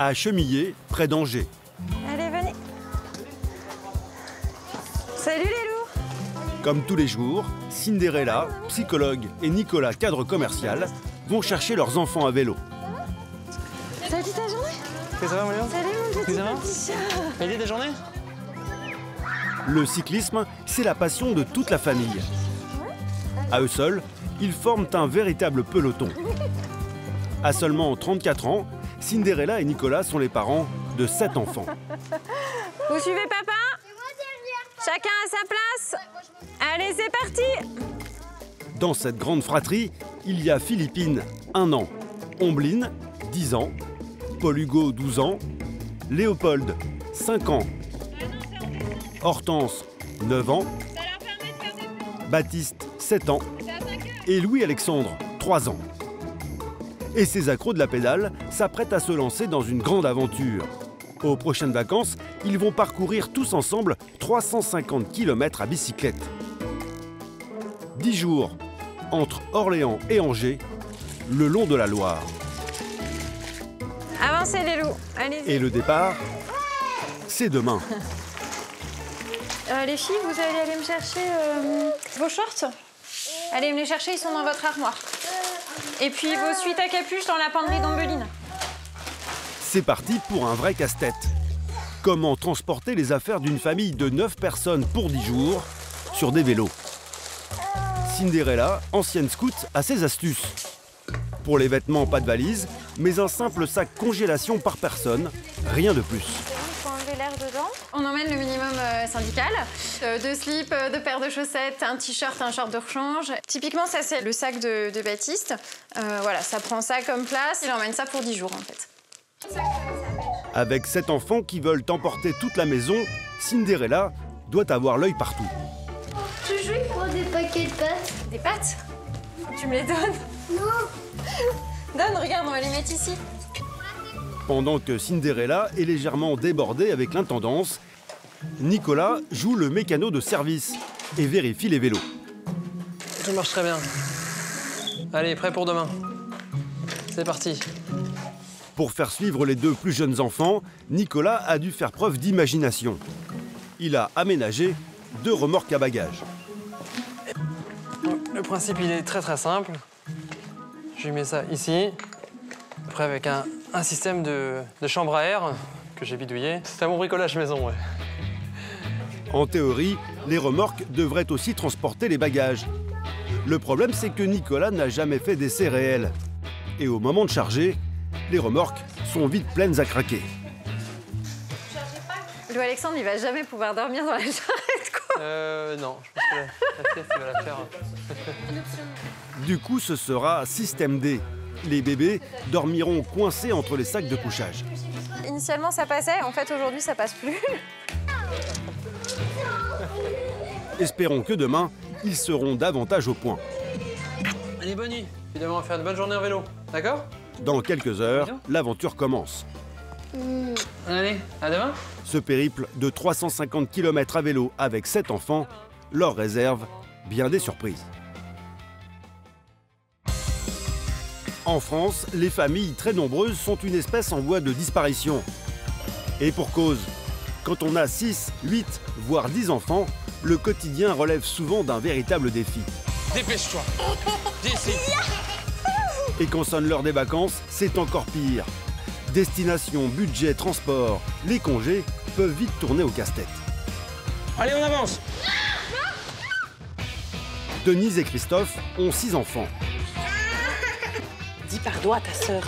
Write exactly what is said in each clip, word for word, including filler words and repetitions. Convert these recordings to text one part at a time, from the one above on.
à Chemillé, près d'Angers. Allez, venez. Salut les loups. Comme tous les jours, Cinderella, psychologue, et Nicolas, cadre commercial, vont chercher leurs enfants à vélo. Ça a été ta journée? Ça va, Moléon? Salut mon petit, Ça va? petit chat. Ça a été ta journée? Le cyclisme, c'est la passion de toute la famille. À eux seuls, ils forment un véritable peloton. À seulement trente-quatre ans, Cinderella et Nicolas sont les parents de sept enfants. Vous suivez papa? Chacun à sa place. Allez, c'est parti. Dans cette grande fratrie, il y a Philippine, un an, Ombline, dix ans, Paul Hugo, douze ans, Léopold, cinq ans, Hortense, neuf ans, Baptiste, sept ans, et Louis-Alexandre, trois ans. Et ces accros de la pédale s'apprêtent à se lancer dans une grande aventure. Aux prochaines vacances, ils vont parcourir tous ensemble trois cent cinquante kilomètres à bicyclette. dix jours entre Orléans et Angers, le long de la Loire. Avancez les loups. Allez-y. Et le départ, c'est demain. Euh, les filles, vous allez aller me chercher euh, vos shorts. Allez me les chercher, ils sont dans votre armoire. Et puis vos suites à capuche dans la penderie d'Ombeline. C'est parti pour un vrai casse-tête. Comment transporter les affaires d'une famille de neuf personnes pour dix jours sur des vélos? Cinderella, ancienne scout, a ses astuces. Pour les vêtements, pas de valise, mais un simple sac congélation par personne, rien de plus. Il faut enlever l'air dedans. On emmène le minimum euh, syndical. Euh, deux slips, euh, deux paires de chaussettes, un t-shirt, un short de rechange. Typiquement, ça c'est le sac de, de Baptiste. Euh, voilà, ça prend ça comme place. Il emmène ça pour dix jours en fait. Avec sept enfants qui veulent emporter toute la maison, Cinderella doit avoir l'œil partout. Tu joues pour des paquets de pâtes? Des pâtes? Tu me les donnes? Non. Donne, regarde, on va les mettre ici. Pendant que Cinderella est légèrement débordée avec l'intendance, Nicolas joue le mécano de service et vérifie les vélos. Tout marche très bien. Allez, prêt pour demain. C'est parti. Pour faire suivre les deux plus jeunes enfants, Nicolas a dû faire preuve d'imagination. Il a aménagé deux remorques à bagages. Le principe, il est très très simple. Je lui mets ça ici. Après, avec un, un système de, de chambre à air que j'ai bidouillé. C'est un bon bricolage maison, ouais. En théorie, les remorques devraient aussi transporter les bagages. Le problème, c'est que Nicolas n'a jamais fait d'essai réel. Et au moment de charger, les remorques sont vite pleines à craquer. Louis-Alexandre, il va jamais pouvoir dormir dans la charrette, quoi. Euh, non, je pense que la, la pièce, il va la faire. Du coup, ce sera système D. Les bébés dormiront coincés entre les sacs de couchage. Initialement, ça passait. En fait, aujourd'hui, ça passe plus. Espérons que demain, ils seront davantage au point. Allez, bonne nuit. Puis demain, on va faire une bonne journée en vélo. D'accord? Dans quelques heures, l'aventure commence. Mmh. Allez, à demain. Ce périple de trois cent cinquante kilomètres à vélo avec sept enfants leur réserve bien des surprises. En France, les familles très nombreuses sont une espèce en voie de disparition. Et pour cause, quand on a six, huit, voire dix enfants, le quotidien relève souvent d'un véritable défi. Dépêche-toi. D'ici. Et quand sonne l'heure des vacances, c'est encore pire. Destination, budget, transport, les congés peuvent vite tourner au casse-tête. Allez, on avance. Denise et Christophe ont six enfants. Dis pardon à ta sœur.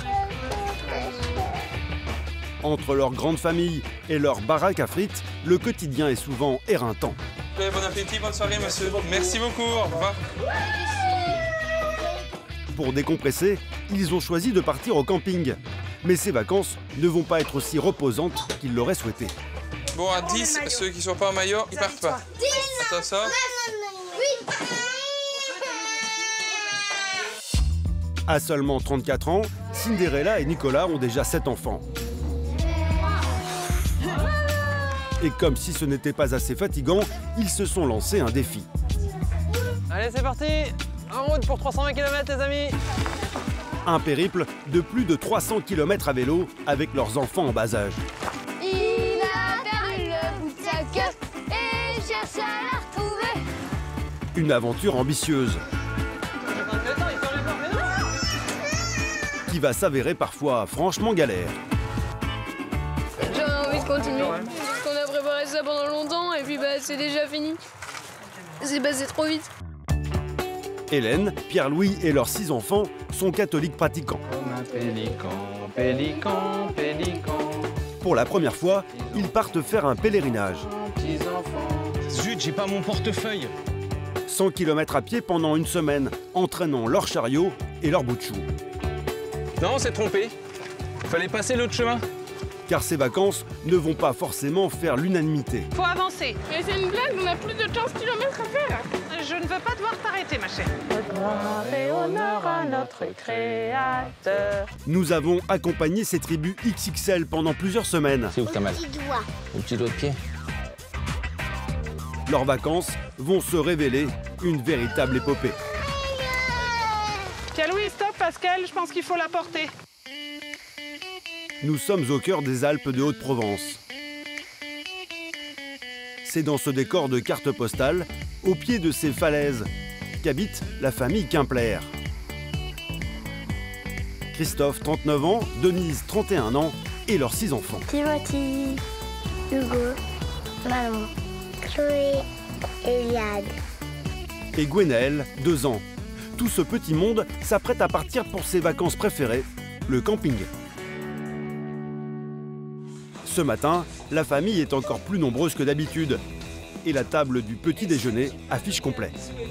Entre leur grande famille et leur baraque à frites, le quotidien est souvent éreintant. Bon appétit, bonne soirée, monsieur. Merci beaucoup, au revoir. Pour décompresser, ils ont choisi de partir au camping. Mais ces vacances ne vont pas être aussi reposantes qu'ils l'auraient souhaité. Bon, à dix, ceux qui sont pas en maillot, ils partent pas. Attends, ça. À seulement trente-quatre ans, Cinderella et Nicolas ont déjà sept enfants. Et comme si ce n'était pas assez fatigant, ils se sont lancés un défi. Allez, c'est parti. En route pour trois cent vingt kilomètres, les amis. Un périple de plus de trois cents kilomètres à vélo avec leurs enfants en bas âge. Il a perdu le bout de sa queue et cherche à la retrouver. Une aventure ambitieuse qui va s'avérer parfois franchement galère. J'ai envie de continuer. Parce qu'on a préparé ça pendant longtemps et puis bah c'est déjà fini. C'est passé trop vite. Hélène, Pierre-Louis et leurs six enfants sont catholiques pratiquants. Comme un pélican, pélican, pélican. Pour la première fois, ils partent faire un pèlerinage. Petits enfants. Zut, j'ai pas mon portefeuille. cent kilomètres à pied pendant une semaine, entraînant leur chariot et leur bout de chou. Non, on s'est trompé. Fallait passer l'autre chemin. Car ces vacances ne vont pas forcément faire l'unanimité. Faut avancer. Mais c'est une blague, on a plus de quinze kilomètres à faire. Je ne veux pas devoir t'arrêter, ma chère. Gloire et honneur à notre Créateur. Nous avons accompagné ces tribus X X L pendant plusieurs semaines. C'est où que t'as mal? Petit doigt. Au petit doigt de pied. Leurs vacances vont se révéler une véritable épopée. Pierre-Louis, stop, Pascal, je pense qu'il faut la porter. Nous sommes au cœur des Alpes de Haute-Provence. C'est dans ce décor de carte postale, au pied de ces falaises, qu'habite la famille Quimplaire. Christophe, trente-neuf ans, Denise, trente et un ans, et leurs six enfants. Timothy, Hugo, Maman, Chloé, Eliade. Et Gwenaël, deux ans. Tout ce petit monde s'apprête à partir pour ses vacances préférées, le camping. Ce matin, la famille est encore plus nombreuse que d'habitude. Et la table du petit déjeuner affiche complet.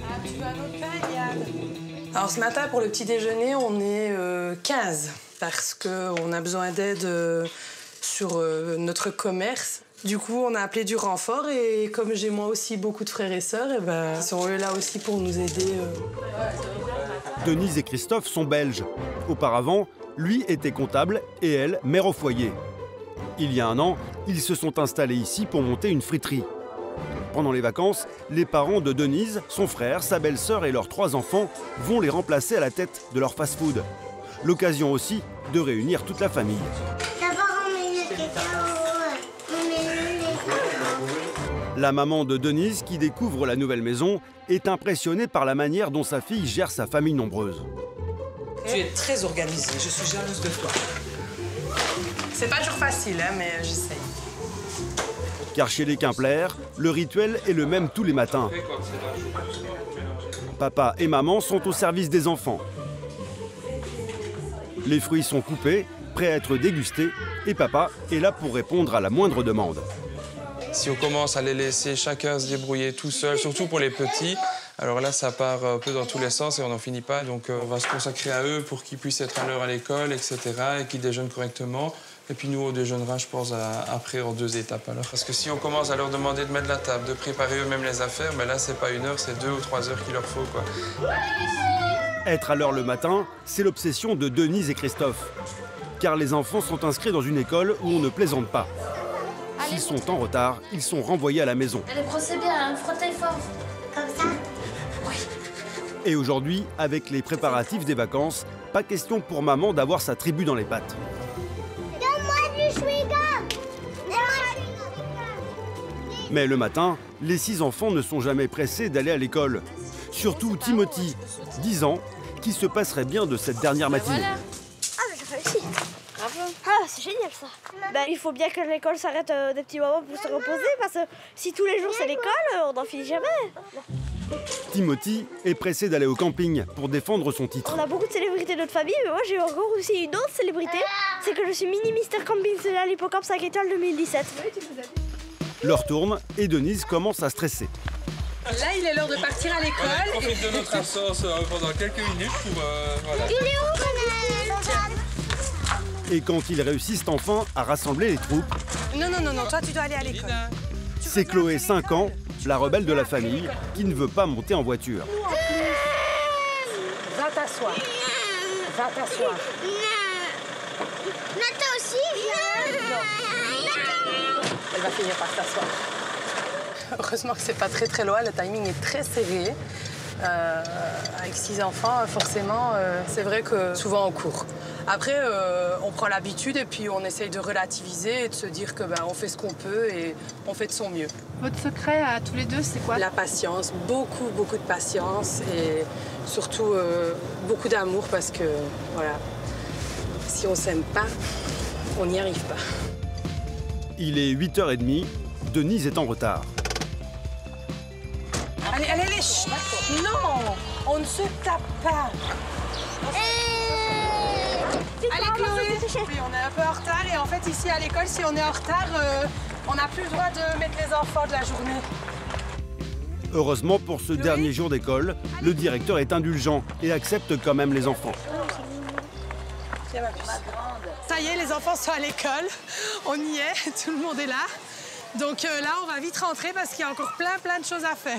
Alors ce matin, pour le petit déjeuner, on est euh, quinze parce qu'on a besoin d'aide euh, sur euh, notre commerce. Du coup, on a appelé du renfort et comme j'ai moi aussi beaucoup de frères et sœurs, et ben, ils sont eux là aussi pour nous aider. Euh. Denise et Christophe sont belges. Auparavant, lui était comptable et elle, mère au foyer. Il y a un an, ils se sont installés ici pour monter une friterie. Pendant les vacances, les parents de Denise, son frère, sa belle-sœur et leurs trois enfants vont les remplacer à la tête de leur fast-food. L'occasion aussi de réunir toute la famille. La maman de Denise, qui découvre la nouvelle maison, est impressionnée par la manière dont sa fille gère sa famille nombreuse. Tu es très organisée, je suis jalouse de toi. C'est pas toujours facile, hein, mais j'essaye. Car chez les Quimplaire, le rituel est le même tous les matins. Papa et maman sont au service des enfants. Les fruits sont coupés, prêts à être dégustés, et papa est là pour répondre à la moindre demande. Si on commence à les laisser chacun se débrouiller tout seul, surtout pour les petits, alors là, ça part un peu dans tous les sens et on n'en finit pas. Donc on va se consacrer à eux pour qu'ils puissent être à l'heure à l'école, et cetera, et qu'ils déjeunent correctement. Et puis nous, on déjeunera, je pense, à, après en deux étapes. Alors. Parce que si on commence à leur demander de mettre la table, de préparer eux-mêmes les affaires, mais là, c'est pas une heure, c'est deux ou trois heures qu'il leur faut, quoi. Être à l'heure le matin, c'est l'obsession de Denise et Christophe. Car les enfants sont inscrits dans une école où on ne plaisante pas. S'ils sont en retard, ils sont renvoyés à la maison. Allez, brossez bien, hein, frottez fort. Comme ça? Oui. Et aujourd'hui, avec les préparatifs des vacances, pas question pour maman d'avoir sa tribu dans les pattes. Mais le matin, les six enfants ne sont jamais pressés d'aller à l'école. Surtout Timothy, dix ans, qui se passerait bien de cette dernière matinée. Ah, mais j'ai réussi. Bravo. Ah, c'est génial ça. Ben, il faut bien que l'école s'arrête euh, des petits moments pour se reposer, parce que si tous les jours c'est l'école, on n'en finit jamais. Timothy est pressé d'aller au camping pour défendre son titre. On a beaucoup de célébrités de notre famille, mais moi j'ai encore aussi une autre célébrité, c'est que je suis mini Mister Camping à l'Hippocampe cinq étoiles deux mille dix-sept. L'heure tourne et Denise commence à stresser. Là, il est l'heure de partir à l'école. On profite de notre absence euh, pendant quelques minutes pour... Euh, voilà. Il est où, Manel? Et quand ils réussissent enfin à rassembler les troupes... Non, non, non, non, toi tu dois aller à l'école. C'est Chloé, cinq ans, la rebelle de la famille, qui ne veut pas monter en voiture. Va t'asseoir. Va t'asseoir. Nata aussi, viens. Elle va finir par s'asseoir. Heureusement que c'est pas très très loin, le timing est très serré. Euh, avec six enfants, forcément, euh, c'est vrai que souvent on court. Après, euh, on prend l'habitude et puis on essaye de relativiser et de se dire que ben, on fait ce qu'on peut et on fait de son mieux. Votre secret à tous les deux, c'est quoi? La patience, beaucoup, beaucoup de patience et surtout euh, beaucoup d'amour parce que, voilà, si on s'aime pas, on n'y arrive pas. Il est huit heures trente, Denise est en retard. Allez, allez, allez, chut. Non, on ne se tape pas. Allez, Chloé. Oui, on est un peu en retard et en fait, ici à l'école, si on est en retard, euh, on n'a plus le droit de mettre les enfants de la journée. Heureusement, pour ce Chloé. Dernier jour d'école, le directeur est indulgent et accepte quand même les enfants. Ça y est, les enfants sont à l'école. On y est, tout le monde est là. Donc euh, là, on va vite rentrer parce qu'il y a encore plein, plein de choses à faire.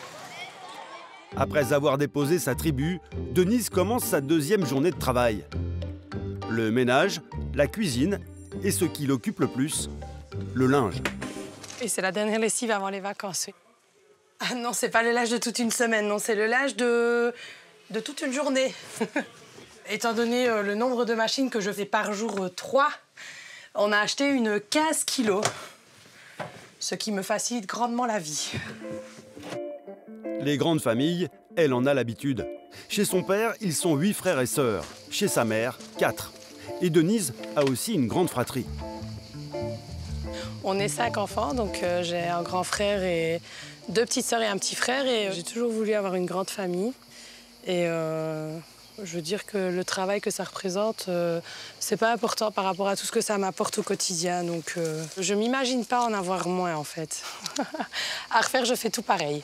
Après avoir déposé sa tribu, Denise commence sa deuxième journée de travail. Le ménage, la cuisine et ce qui l'occupe le plus, le linge. Et c'est la dernière lessive avant les vacances. Oui. Ah non, c'est pas le linge de toute une semaine, non, c'est le linge de, de toute une journée. Étant donné euh, le nombre de machines que je fais par jour, euh, trois, on a acheté une quinze kilos, ce qui me facilite grandement la vie. Les grandes familles, elle en a l'habitude. Chez son père, ils sont huit frères et sœurs. Chez sa mère, quatre. Et Denise a aussi une grande fratrie. On est cinq enfants, donc euh, j'ai un grand frère et deux petites sœurs et un petit frère. Et euh, j'ai toujours voulu avoir une grande famille. Et euh, je veux dire que le travail que ça représente, euh, c'est pas important par rapport à tout ce que ça m'apporte au quotidien. Donc euh, je m'imagine pas en avoir moins, en fait. À refaire, je fais tout pareil.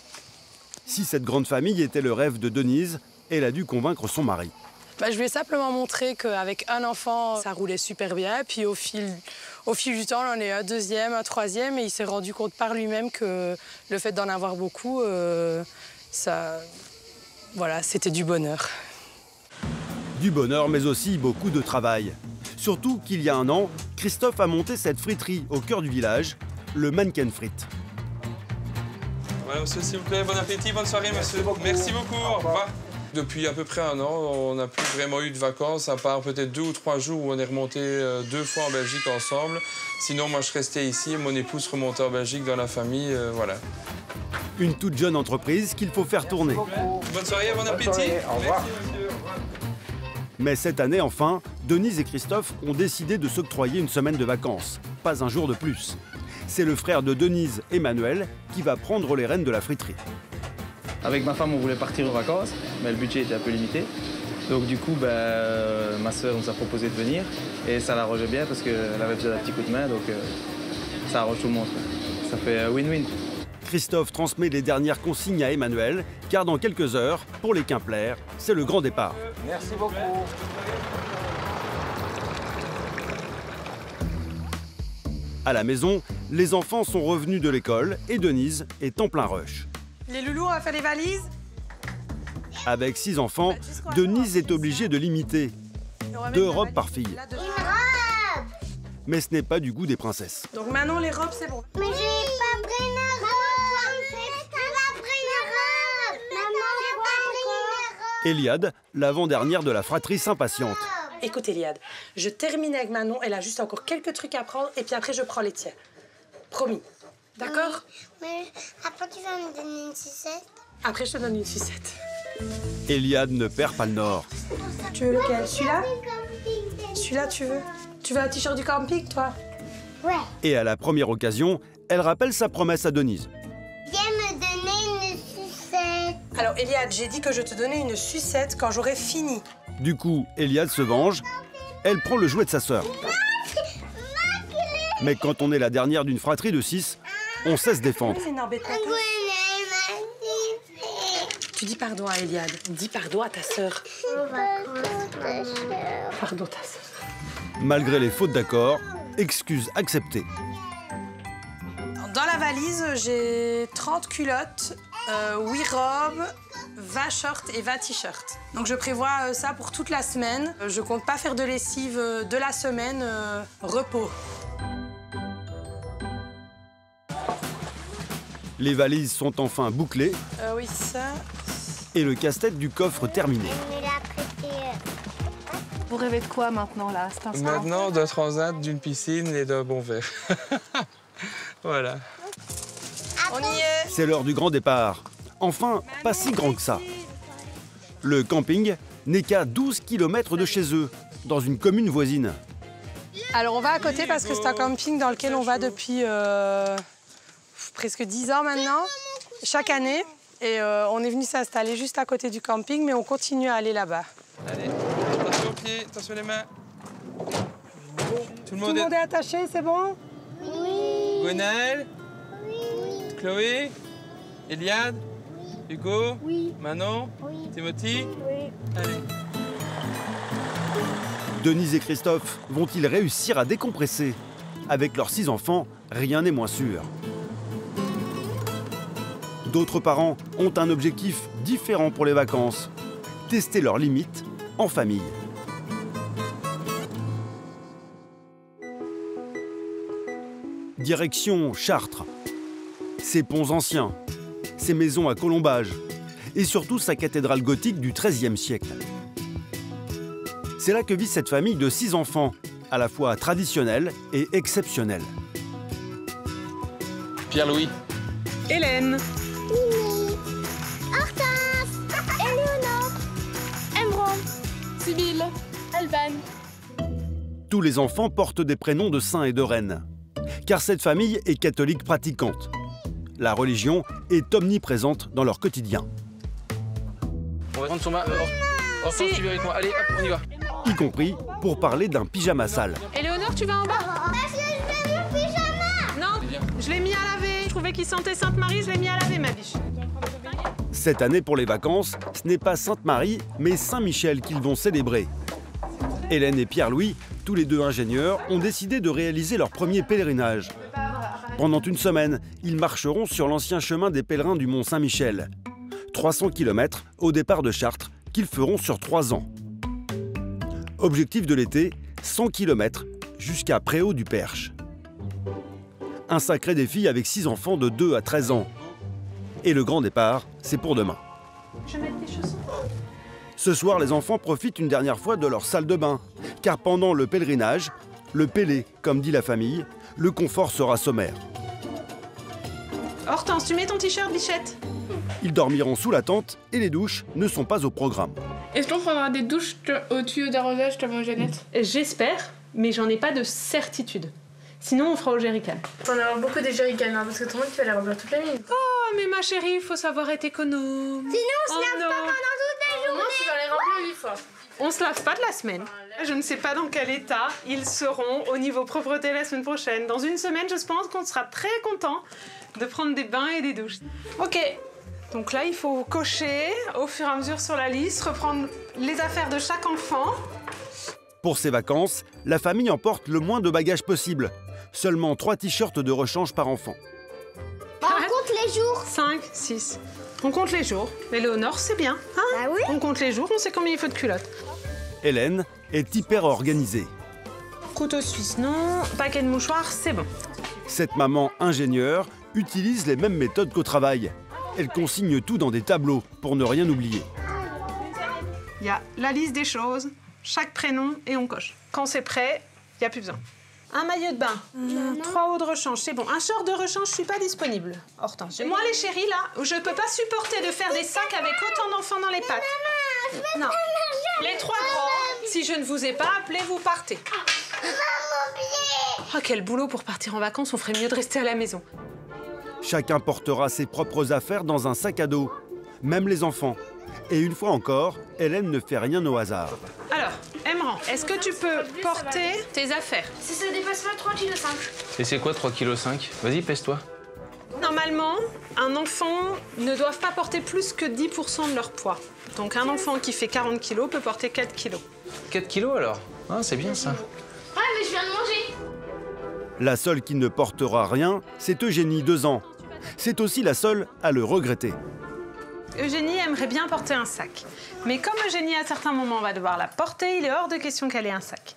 Si cette grande famille était le rêve de Denise, elle a dû convaincre son mari. Bah, je lui ai simplement montré qu'avec un enfant, ça roulait super bien. Puis au fil, au fil du temps, on en est un deuxième, un troisième. Et il s'est rendu compte par lui-même que le fait d'en avoir beaucoup, euh, ça, voilà, c'était du bonheur. Du bonheur, mais aussi beaucoup de travail. Surtout qu'il y a un an, Christophe a monté cette friterie au cœur du village, le Mannequin Frites. Voilà, monsieur, s'il vous plaît, bon appétit, bonne soirée, monsieur. Merci beaucoup. Merci beaucoup. Au revoir. Depuis à peu près un an, on n'a plus vraiment eu de vacances, à part peut-être deux ou trois jours où on est remonté deux fois en Belgique ensemble. Sinon, moi, je restais ici, mon épouse remontait en Belgique dans la famille, euh, voilà. Une toute jeune entreprise qu'il faut faire tourner. Bonne soirée, bon appétit. Bonne soirée. Au revoir. Merci, monsieur. Au revoir. Mais cette année, enfin, Denise et Christophe ont décidé de s'octroyer une semaine de vacances. Pas un jour de plus. C'est le frère de Denise, Emmanuel, qui va prendre les rênes de la friterie. Avec ma femme, on voulait partir en vacances, mais le budget était un peu limité. Donc du coup, ben, euh, ma sœur nous a proposé de venir. Et ça l'arrangeait bien parce qu'elle avait besoin d'un petit coup de main, donc euh, ça arrange tout le monde. Ça fait win-win. Christophe transmet les dernières consignes à Emmanuel, car dans quelques heures, pour les Quimplers, c'est le grand départ. Merci beaucoup. À la maison, les enfants sont revenus de l'école et Denise est en plein rush. Les loulous, on va faire les valises. Avec six enfants, Denise est obligée de limiter. Deux robes par fille. Une robe. Mais ce n'est pas du goût des princesses. Donc maintenant, les robes, c'est bon. Mais j'ai pas pris une robe. J'ai pas pris une robe. Maman, j'ai pas pris une robe. Eliade, l'avant-dernière de la fratrie, s'impatiente. Écoute, Eliade, je termine avec Manon. Elle a juste encore quelques trucs à prendre et puis après, je prends les tiens. Promis. D'accord? Mais, mais après, tu vas me donner une sucette? Après, je te donne une sucette. Eliade ne perd pas le nord. Tu veux lequel? Celui-là? Celui-là, tu veux? Tu veux un t-shirt du camping, toi? Ouais. Et à la première occasion, elle rappelle sa promesse à Denise. Viens me donner une sucette. Alors, Eliade, j'ai dit que je te donnais une sucette quand j'aurai fini. Du coup, Eliade se venge. Elle prend le jouet de sa sœur. Mais quand on est la dernière d'une fratrie de six, on sait se défendre. Tu dis pardon à Eliade. Dis pardon à ta sœur. Pardon ta sœur. Malgré les fautes d'accord, excuses acceptées. Dans la valise, j'ai trente culottes, euh, huit robes, vingt shorts et vingt t-shirts. Donc je prévois ça pour toute la semaine. Je compte pas faire de lessive de la semaine, euh, repos. Les valises sont enfin bouclées. Euh, oui, ça, Et le casse-tête du coffre terminé. Vous rêvez de quoi maintenant, là, à cet instant? Maintenant, d'un transat, d'une piscine et d'un bon verre. Voilà. On y est. C'est l'heure du grand départ. Enfin, pas si grand que ça. Le camping n'est qu'à douze kilomètres de chez eux, dans une commune voisine. Alors on va à côté parce que c'est un camping dans lequel on va depuis euh, presque dix ans maintenant, chaque année. Et euh, on est venu s'installer juste à côté du camping, mais on continue à aller là-bas. Allez, attention aux pieds, attention les mains. Tout le monde, Tout le monde est... est attaché, c'est bon? Oui. Gwenaël? Oui. Chloé? Eliade? Oui. Hugo? Oui. Manon? Oui. Timothy? Oui. Allez. Denise et Christophe vont-ils réussir à décompresser? Avec leurs six enfants, rien n'est moins sûr. D'autres parents ont un objectif différent pour les vacances. Tester leurs limites en famille. Direction Chartres. Ses ponts anciens, ses maisons à colombages et surtout sa cathédrale gothique du treizième siècle. C'est là que vit cette famille de six enfants, à la fois traditionnelle et exceptionnelle. Pierre-Louis. Hélène. Mimi. Hortense. Éléonore. Emeraude. Sibylle. Alban. Tous les enfants portent des prénoms de saints et de reines. Car cette famille est catholique pratiquante. La religion est omniprésente dans leur quotidien. On va prendre son ma... Hortense, tu viens avec moi. Allez, hop, on y va. Y compris pour parler d'un pyjama sale. Éléonore, tu vas en bas? Parce que je veux mon pyjama. Non, je l'ai mis à laver. Je trouvais qu'il sentait Sainte-Marie, je l'ai mis à laver, ma biche. Cette année, pour les vacances, ce n'est pas Sainte-Marie, mais Saint-Michel qu'ils vont célébrer. Hélène et Pierre-Louis, tous les deux ingénieurs, ont décidé de réaliser leur premier pèlerinage. Pendant une semaine, ils marcheront sur l'ancien chemin des pèlerins du Mont Saint-Michel. trois cents kilomètres au départ de Chartres, qu'ils feront sur trois ans. Objectif de l'été, cent kilomètres jusqu'à Préau-du-Perche. Un sacré défi avec six enfants de deux à treize ans. Et le grand départ, c'est pour demain. Je vais mettre tes chaussons. Ce soir, les enfants profitent une dernière fois de leur salle de bain. Car pendant le pèlerinage, le pélé, comme dit la famille, le confort sera sommaire. Hortense, tu mets ton t-shirt, bichette? Ils dormiront sous la tente et les douches ne sont pas au programme. Est-ce qu'on fera des douches au tuyau d'arrosage, ta Jeannette? J'espère, mais j'en ai pas de certitude. Sinon, on fera au jerrycan. On va avoir beaucoup de jerrycans, hein, parce que tout le monde tu vas les remplir toute la nuit. Oh, mais ma chérie, il faut savoir être économe. Sinon, on se Oh lave non. pas pendant toute la journée. Non, tu vas les remplir huit fois. On se lave pas de la semaine. Je ne sais pas dans quel état ils seront au niveau propreté la semaine prochaine. Dans une semaine, je pense qu'on sera très content de prendre des bains et des douches. Ok, donc là, il faut cocher au fur et à mesure sur la liste, reprendre les affaires de chaque enfant. Pour ces vacances, la famille emporte le moins de bagages possible. Seulement trois t-shirts de rechange par enfant. On compte les jours. cinq, six. On compte les jours. Éléonore, c'est bien. Hein Ah oui? On compte les jours, on sait combien il faut de culottes. Hélène est hyper organisée. Couteau suisse, non. Paquet de mouchoirs, c'est bon. Cette maman ingénieure utilise les mêmes méthodes qu'au travail. Elle consigne tout dans des tableaux pour ne rien oublier. Il y a la liste des choses, chaque prénom et on coche. Quand c'est prêt, il n'y a plus besoin. Un maillot de bain, mmh, trois hauts de rechange, c'est bon. Un short de rechange, je suis pas disponible. Hortense. Moi, les chéris, là, je peux pas supporter de faire des sacs avec autant d'enfants dans les pattes. Non. Les trois grands, si je ne vous ai pas appelé, vous partez. Oh, quel boulot pour partir en vacances, on ferait mieux de rester à la maison. Chacun portera ses propres affaires dans un sac à dos, même les enfants. Et une fois encore, Hélène ne fait rien au hasard. Alors, Emran, est-ce que tu peux porter tes affaires? Si ça dépasse pas trois virgule cinq kilos. Et c'est quoi trois virgule cinq kilos? Vas-y, pèse-toi. Normalement, un enfant ne doit pas porter plus que dix pour cent de leur poids. Donc un enfant qui fait quarante kilos peut porter quatre kilos. quatre kilos alors? Ah, c'est bien ça. Ouais, mais je viens de manger. La seule qui ne portera rien, c'est Eugénie, deux ans. C'est aussi la seule à le regretter. Eugénie aimerait bien porter un sac. Mais comme Eugénie, à certains moments, va devoir la porter, il est hors de question qu'elle ait un sac.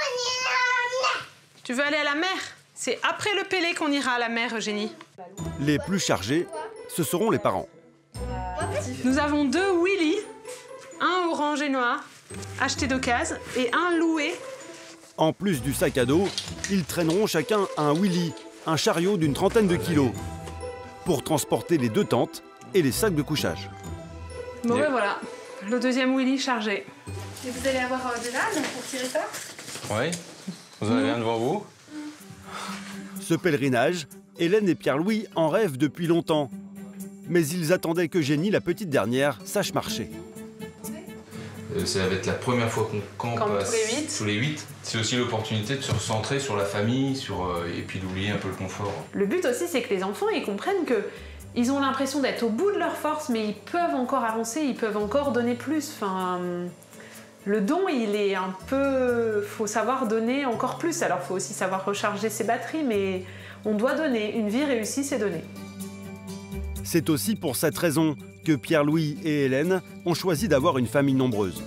Tu veux aller à la mer? C'est après le pélé qu'on ira à la mer, Eugénie. Les plus chargés, ce seront les parents. En plus, Nous avons deux Willy, un orange et noir, acheté d'occasion, et un loué. En plus du sac à dos, ils traîneront chacun un Willy, un chariot d'une trentaine de kilos, pour transporter les deux tentes et les sacs de couchage. Bon ben voilà, le deuxième Willy chargé. Et vous allez avoir euh, de l'âne pour tirer ça? Oui, vous en avez un devant vous. Ce pèlerinage, Hélène et Pierre-Louis en rêvent depuis longtemps. Mais ils attendaient qu'Eugénie, la petite dernière, sache marcher. Euh, ça va être la première fois qu'on campe, Campe tous les huit. Tous les huit. C'est aussi l'opportunité de se recentrer sur la famille, sur, euh, et puis d'oublier un peu le confort. Le but aussi, c'est que les enfants ils comprennent que ils ont l'impression d'être au bout de leur force, mais ils peuvent encore avancer, ils peuvent encore donner plus. Enfin, le don, il est un peu... faut savoir donner encore plus. Alors, il faut aussi savoir recharger ses batteries, mais on doit donner. Une vie réussie, c'est donner. C'est aussi pour cette raison que Pierre-Louis et Hélène ont choisi d'avoir une famille nombreuse.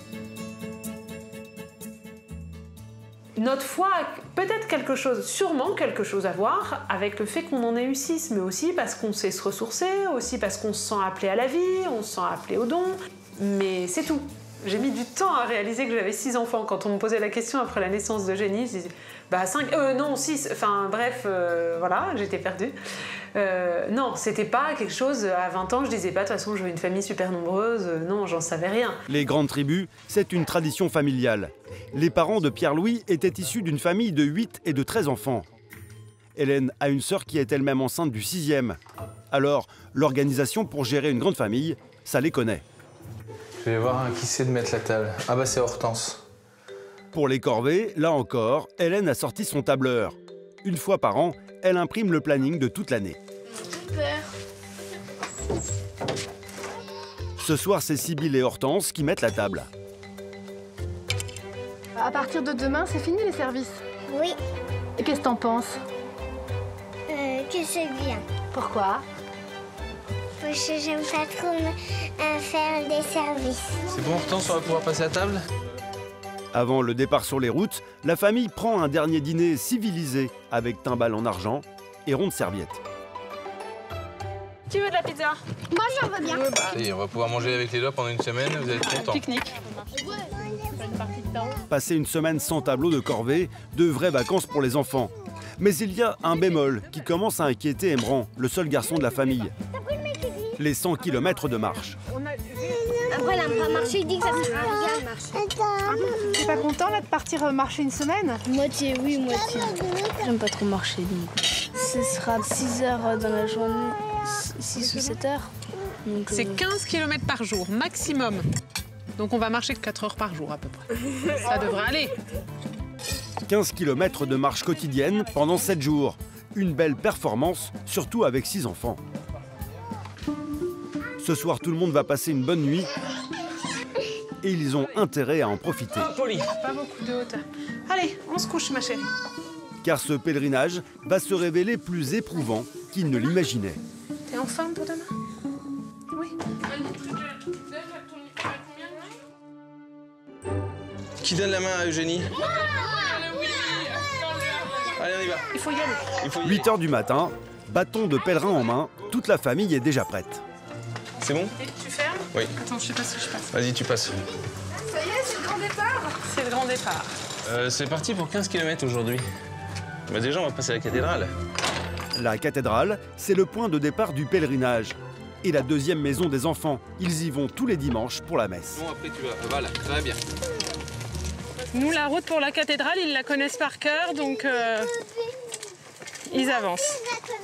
Notre foi a peut-être quelque chose, sûrement quelque chose à voir avec le fait qu'on en ait eu six, mais aussi parce qu'on sait se ressourcer, aussi parce qu'on se sent appelé à la vie, on se sent appelé au don, mais c'est tout. J'ai mis du temps à réaliser que j'avais six enfants. Quand on me posait la question après la naissance d'Eugénie, je disais bah cinq, euh, non, six, enfin bref, euh, voilà, j'étais perdue. Euh, non, c'était pas quelque chose, à vingt ans, je disais pas, de toute façon, je veux une famille super nombreuse, euh, non, j'en savais rien. Les grandes tribus, c'est une tradition familiale. Les parents de Pierre-Louis étaient issus d'une famille de huit et de treize enfants. Hélène a une sœur qui est elle-même enceinte du sixième. Alors, l'organisation pour gérer une grande famille, ça les connaît. Je vais voir hein, qui sait de mettre la table. Ah bah c'est Hortense. Pour les corvées, là encore, Hélène a sorti son tableur. Une fois par an, elle imprime le planning de toute l'année. Super. Ce soir, c'est Sybille et Hortense qui mettent la table. À partir de demain, c'est fini les services? Oui. Et qu'est-ce que t'en penses? Euh, que c'est bien. Pourquoi? Parce que j'aime pas trop euh, faire des services. C'est bon, Hortense, on va pouvoir passer à table? Avant le départ sur les routes, la famille prend un dernier dîner civilisé avec timbales en argent et rondes serviettes. Tu veux de la pizza? Moi, j'en veux bien. Et on va pouvoir manger avec les doigts pendant une semaine, vous allez être contents. Pique-nique. Passer une semaine sans tableau de corvée, de vraies vacances pour les enfants. Mais il y a un bémol qui commence à inquiéter Emran, le seul garçon de la famille. Les cent kilomètres de marche. Après, elle n'a pas marché, il dit que ça sert à rien de marcher. T'es pas content là de partir marcher une semaine? Moitié oui, moitié non. J'aime pas trop marcher donc. Ce sera six heures dans la journée, six ou sept heures. C'est quinze kilomètres par jour, maximum. Donc on va marcher quatre heures par jour à peu près. Ça devrait aller. quinze kilomètres de marche quotidienne pendant sept jours. Une belle performance, surtout avec six enfants. Ce soir, tout le monde va passer une bonne nuit et ils ont intérêt à en profiter. Oh, poli. Pas beaucoup de hauteur. Allez, on se couche, ma chérie. Car ce pèlerinage va se révéler plus éprouvant qu'ils ne l'imaginaient. T'es en forme pour demain? Oui. Qui donne la main à Eugénie? Allez, on y va. Il faut y aller. Il faut y aller. huit heures du matin, bâton de pèlerin en main, toute la famille est déjà prête. C'est bon? Et tu fermes? Oui. Attends, je sais pas si je passe. Vas-y, tu passes. Ça y est, c'est le grand départ? C'est le grand départ. Euh, c'est parti pour quinze kilomètres aujourd'hui. Bah déjà, on va passer à la cathédrale. La cathédrale, c'est le point de départ du pèlerinage. Et la deuxième maison des enfants. Ils y vont tous les dimanches pour la messe. Bon, après, tu vas. Voilà, très bien. Nous, la route pour la cathédrale, ils la connaissent par cœur, donc euh, ils avancent.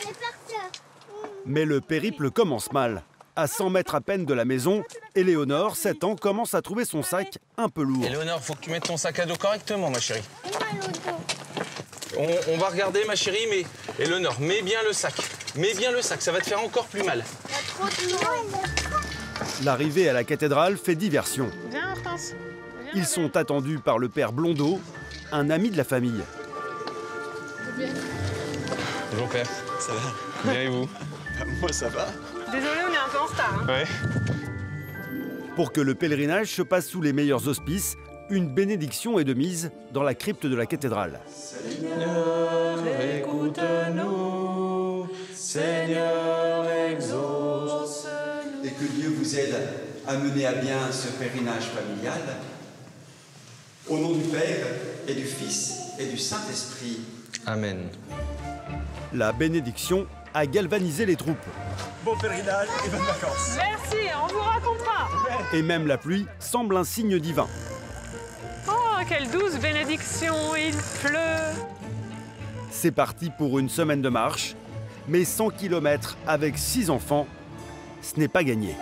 Mais le périple commence mal. À cent mètres à peine de la maison, Éléonore, sept ans, commence à trouver son sac un peu lourd. Éléonore, faut que tu mettes ton sac à dos correctement, ma chérie. On, on va regarder, ma chérie, mais Éléonore, mets bien le sac. Mets bien le sac, ça va te faire encore plus mal. L'arrivée à la cathédrale fait diversion. Viens, Hortense. Ils sont attendus par le père Blondeau, un ami de la famille. Bonjour père. Ça va? Bien et vous? Moi ça va. Désolé, on est un peu en retard. Hein. Ouais. Pour que le pèlerinage se passe sous les meilleurs auspices, une bénédiction est de mise dans la crypte de la cathédrale. Seigneur, écoute-nous. Seigneur, exauce. Et que Dieu vous vous aide à mener à bien ce pèlerinage familial. Au nom du Père et du Fils et du Saint-Esprit. Amen. La bénédiction a galvanisé les troupes. Bon pèlerinage et bonnes vacances. Merci, on vous racontera. Et même la pluie semble un signe divin. Oh, quelle douce bénédiction, il pleut. C'est parti pour une semaine de marche, mais cent kilomètres avec six enfants, ce n'est pas gagné.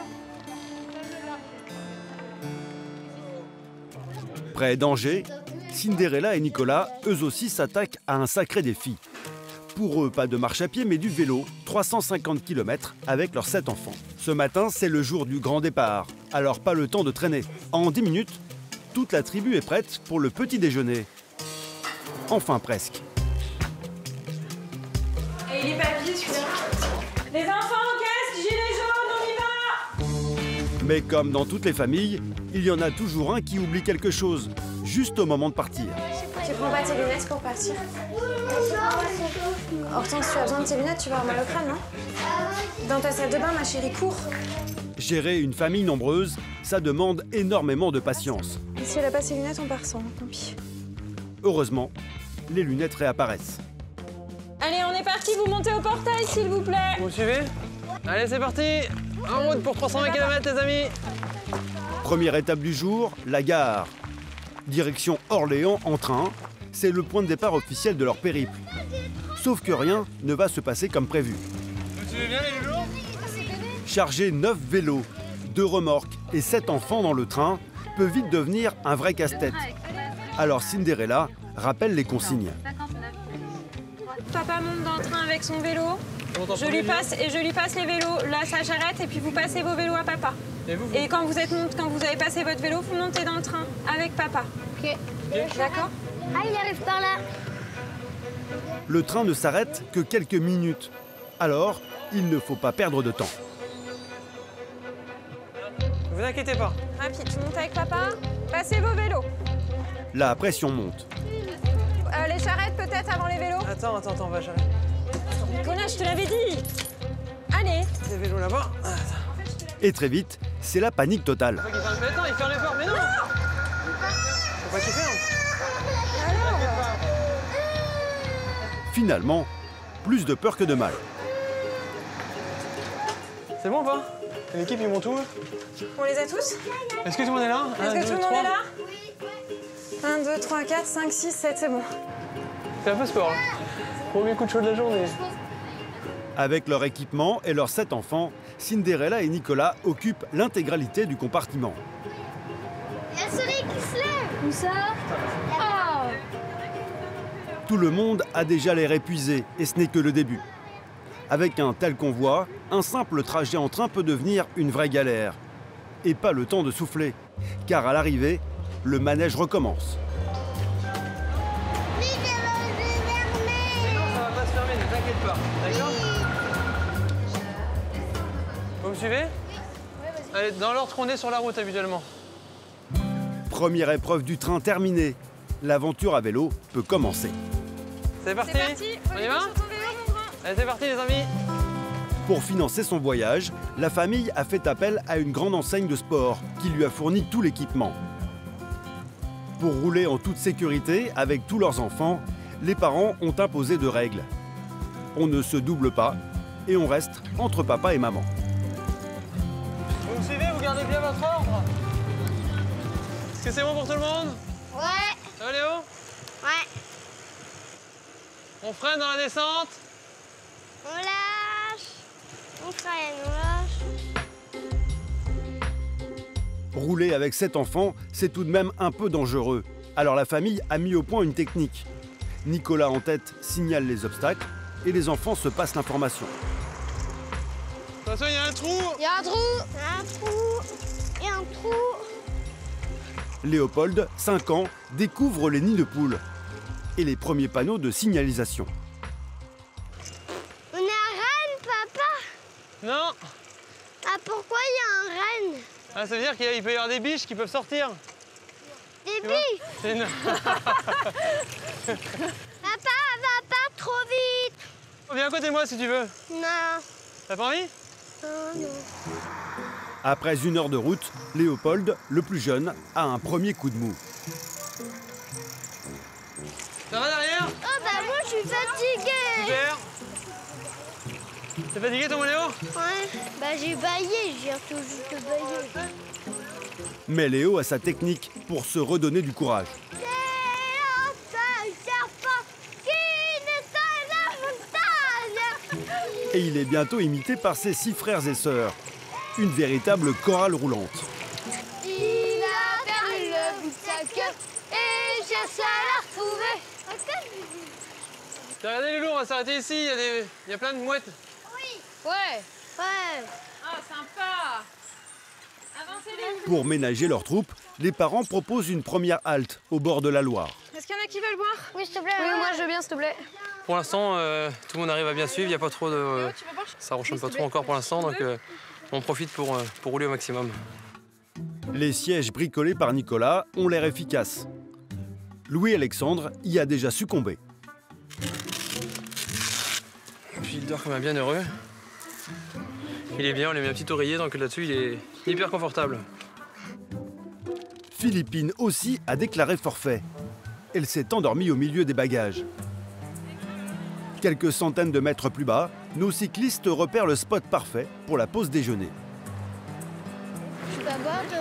Près d'Angers, Cinderella et Nicolas, eux aussi, s'attaquent à un sacré défi. Pour eux, pas de marche à pied, mais du vélo, trois cent cinquante kilomètres avec leurs sept enfants. Ce matin, c'est le jour du grand départ, alors pas le temps de traîner. En dix minutes, toute la tribu est prête pour le petit déjeuner. Enfin presque. Et les papiers, celui-là. Les enfants en caisse, gilets jaunes, on y va! Mais comme dans toutes les familles, il y en a toujours un qui oublie quelque chose, juste au moment de partir. Tu prends pas tes lunettes pour partir? Hortense, tu as besoin de tes lunettes, tu vas avoir mal au crâne, non? Dans ta salle de bain, ma chérie, cours. Gérer une famille nombreuse, ça demande énormément de patience. Et si elle a pas ses lunettes, on part sans, tant pis. Heureusement, les lunettes réapparaissent. Allez, on est parti, vous montez au portail, s'il vous plaît. Vous me suivez? Allez, c'est parti. En route pour trois cent vingt kilomètres, les amis. Première étape du jour, la gare. Direction Orléans en train, c'est le point de départ officiel de leur périple. Sauf que rien ne va se passer comme prévu. Vous suivez bien les loulous? Charger neuf vélos, deux remorques et sept enfants dans le train peut vite devenir un vrai casse-tête. Alors Cinderella rappelle les consignes. Papa monte dans le train avec son vélo. Je lui passe et je lui passe les vélos. Là, ça j'arrête et puis vous passez vos vélos à papa. Et, vous, vous... et quand vous êtes quand vous avez passé votre vélo, vous montez dans le train avec papa. Ok. D'accord? Ah, il arrive par là. Le train ne s'arrête que quelques minutes. Alors, il ne faut pas perdre de temps. Ne vous inquiétez pas. Rapide, tu montes avec papa. Passez vos vélos. La pression monte. Euh, les charrettes peut-être avant les vélos? Attends, attends, attends, va j'arrête. Nicolas, je te l'avais dit. Allez. Les vélos là-bas. Et très vite, c'est la panique totale. Faut qu'il ferme. Mais attends, il ferme les portes, mais non. Faut pas qu'il ferme. Finalement, plus de peur que de mal. C'est bon ou pas? L'équipe, ils montent où? On les a tous? Est-ce que tout le monde est là? Est-ce que tout le monde est là? un, deux, trois, quatre, cinq, six, sept, c'est bon. C'est un peu sport, là. Premier coup de chaud de la journée. Avec leur équipement et leurs sept enfants, Cinderella et Nicolas occupent l'intégralité du compartiment. Il y a le soleil qui se lève. Où ça? Oh. Tout le monde a déjà l'air épuisé et ce n'est que le début. Avec un tel convoi, un simple trajet en train peut devenir une vraie galère. Et pas le temps de souffler, car à l'arrivée, le manège recommence. Vite, elle va se fermer. Mais non, ça va pas se fermer, ne t'inquiète pas, d'accord? Vous me suivez? Allez, dans l'ordre qu'on est sur la route habituellement. Première épreuve du train terminée. L'aventure à vélo peut commencer. C'est parti, C'est parti. On y va? Allez, c'est parti les amis. Pour financer son voyage, la famille a fait appel à une grande enseigne de sport qui lui a fourni tout l'équipement. Pour rouler en toute sécurité avec tous leurs enfants, les parents ont imposé deux règles. On ne se double pas et on reste entre papa et maman. Vous me suivez, vous gardez bien votre ordre? Est-ce que c'est bon pour tout le monde? Ouais. Ça va Léo? Ouais. On freine dans la descente? On lâche. On freine, on lâche. Rouler avec sept enfants, c'est tout de même un peu dangereux. Alors la famille a mis au point une technique. Nicolas en tête signale les obstacles et les enfants se passent l'information. Attention, il y a un trou! Il y a un trou. Il y a un trou. Il y a un trou. Léopold, cinq ans, découvre les nids de poules et les premiers panneaux de signalisation. On est à Rennes, papa. Non! Ah, pourquoi il y a un Rennes? Ah, ça veut dire qu'il peut y avoir des biches qui peuvent sortir. Des biches? C'est une... Papa, va pas trop vite. Viens à côté de moi si tu veux. Non. T'as pas envie? Non, non. Après une heure de route, Léopold, le plus jeune, a un premier coup de mou. Ça va derrière? Oh bah moi je suis fatiguée. Super. T'es fatigué ton Léo? Ouais, bah j'ai baillé, j'ai tout juste baillé. Mais Léo a sa technique pour se redonner du courage. Et il est bientôt imité par ses six frères et sœurs. Une véritable chorale roulante. Il a perdu le bout de sa queue et cherche à la retrouver. T'as regardé Loulou, on va s'arrêter ici, il y, a des... il y a plein de mouettes. Oui. Ouais. Ouais. Ah, sympa. Avancez les. Pour ménager leur troupe, les parents proposent une première halte au bord de la Loire. Est-ce qu'il y en a qui veulent boire? Oui, s'il te plaît. Oui, moi je veux bien, s'il te plaît. Pour l'instant, euh, tout le monde arrive à bien suivre, il n'y a pas trop de... Euh, ça ronchonne pas trop encore pour l'instant, donc euh, on profite pour, euh, pour rouler au maximum. Les sièges bricolés par Nicolas ont l'air efficaces. Louis-Alexandre y a déjà succombé. Et puis il dort comme un bienheureux. Il est bien, on lui a mis un petit oreiller, donc là-dessus il est hyper confortable. Philippine aussi a déclaré forfait. Elle s'est endormie au milieu des bagages. Quelques centaines de mètres plus bas, nos cyclistes repèrent le spot parfait pour la pause déjeuner. Tu vas boire de...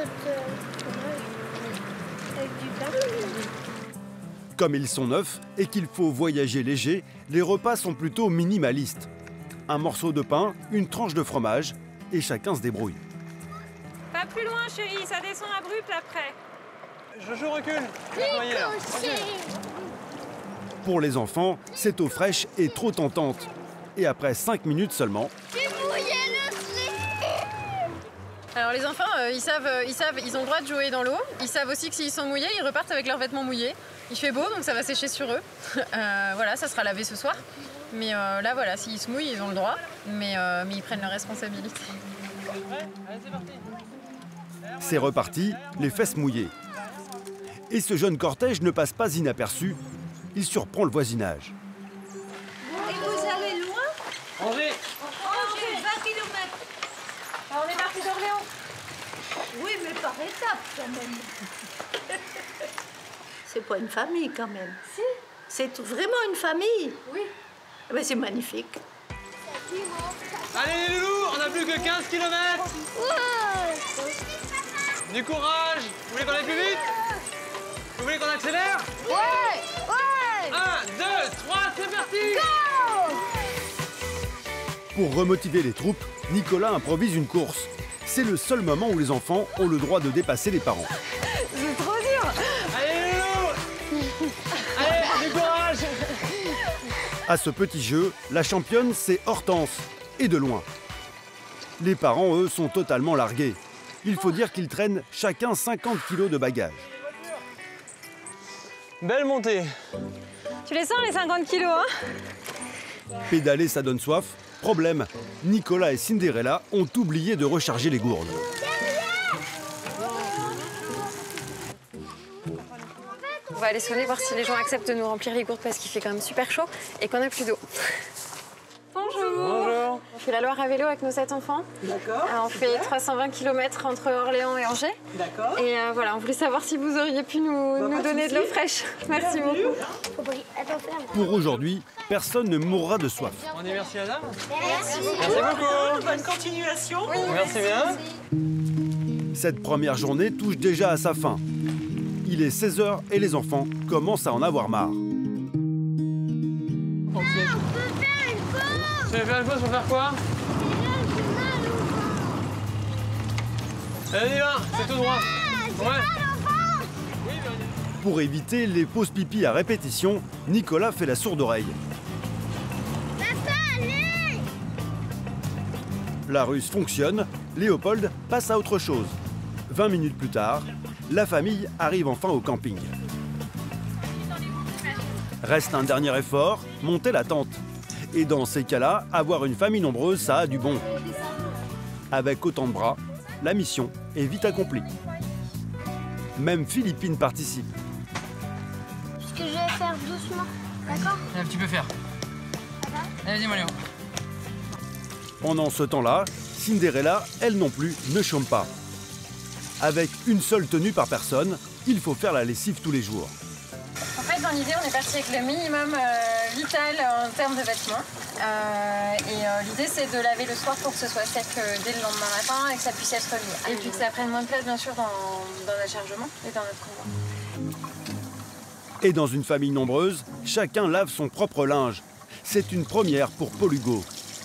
avec du pain. Comme ils sont neufs et qu'il faut voyager léger, les repas sont plutôt minimalistes. Un morceau de pain, une tranche de fromage et chacun se débrouille. Pas plus loin, chérie, ça descend abrupt après. Jojo, recule. Pour les enfants, cette eau fraîche est trop tentante. Et après cinq minutes seulement... Alors les enfants, euh, ils, savent, euh, ils savent, ils ont le droit de jouer dans l'eau. Ils savent aussi que s'ils sont mouillés, ils repartent avec leurs vêtements mouillés. Il fait beau, donc ça va sécher sur eux. Euh, voilà, ça sera lavé ce soir. Mais euh, là, voilà, s'ils se mouillent, ils ont le droit. Mais, euh, mais ils prennent leurs responsabilités. C'est reparti, les fesses mouillées. Et ce jeune cortège ne passe pas inaperçu. Il surprend le voisinage. Et vous allez loin? Angers. Angers, vingt kilomètres. Alors, on est parti d'Orléans. Oui, mais par étapes quand même. C'est pas une famille quand même. Si. C'est vraiment une famille. Oui. Mais c'est magnifique. Allez les loulous, on n'a plus que quinze kilomètres. Ouais. Du courage. Vous voulez qu'on aille plus vite? Vous voulez qu'on accélère? Ouais. Ouais. Un, deux, trois, c'est parti. Go. Pour remotiver les troupes, Nicolas improvise une course. C'est le seul moment où les enfants ont le droit de dépasser les parents. C'est trop dur. Allez les loulous. Allez, du courage. À ce petit jeu, la championne, c'est Hortense, et de loin. Les parents, eux, sont totalement largués. Il faut dire qu'ils traînent chacun cinquante kilos de bagages. Belle montée. Tu les sens les cinquante kilos, hein? Pédaler, ça donne soif. Problème, Nicolas et Cinderella ont oublié de recharger les gourdes. On va aller sonner voir si les gens acceptent de nous remplir les gourdes parce qu'il fait quand même super chaud et qu'on n'a plus d'eau. Bonjour. Bonjour. On fait la Loire à vélo avec nos sept enfants. D'accord. On fait trois cent vingt kilomètres entre Orléans et Angers. D'accord. Et euh, voilà, on voulait savoir si vous auriez pu nous, bah, nous donner de l'eau fraîche. Merci beaucoup. Pour aujourd'hui, personne ne mourra de soif. On dit merci madame. Merci. Merci beaucoup. Bonne continuation. Oui, merci bien. Cette première journée touche déjà à sa fin. Il est seize heures et les enfants commencent à en avoir marre. Tu veux faire une pause pour faire quoi? Allez, on y va, c'est tout droit. Ouais. Pour éviter les pauses pipi à répétition, Nicolas fait la sourde oreille. La ruse fonctionne, Léopold passe à autre chose. vingt minutes plus tard, la famille arrive enfin au camping. Reste un dernier effort, monter la tente. Et dans ces cas-là, avoir une famille nombreuse, ça a du bon. Avec autant de bras, la mission est vite accomplie. Même Philippine participe. Ce que je vais faire doucement, d'accord? Allez, tu peux faire. Allez, dis-moi Léo. Pendant ce temps-là, Cinderella, elle non plus, ne chôme pas. Avec une seule tenue par personne, il faut faire la lessive tous les jours. En fait, dans l'idée, on est parti avec le minimum euh, vital en termes de vêtements. Euh, et euh, l'idée, c'est de laver le soir pour que ce soit sec euh, dès le lendemain matin et que ça puisse être lié. Et puis que ça prenne moins de place, bien sûr, dans, dans le chargement et dans notre convoi. Et dans une famille nombreuse, chacun lave son propre linge. C'est une première pour Paul Hugo.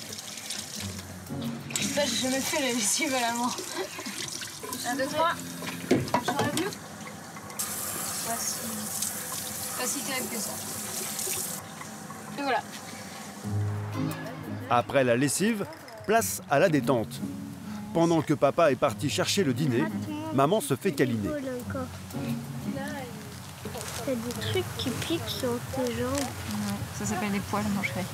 Ça, j'ai jamais fait la lessive à la main. Un, deux, trois. J'aurais mieux. Pas si... pas si terrible que ça. Et voilà. Après la lessive, place à la détente. Pendant que papa est parti chercher le dîner, maman se fait câliner. T'as des trucs qui piquent sur tes jambes. Non, ça s'appelle des poils, mon chéri.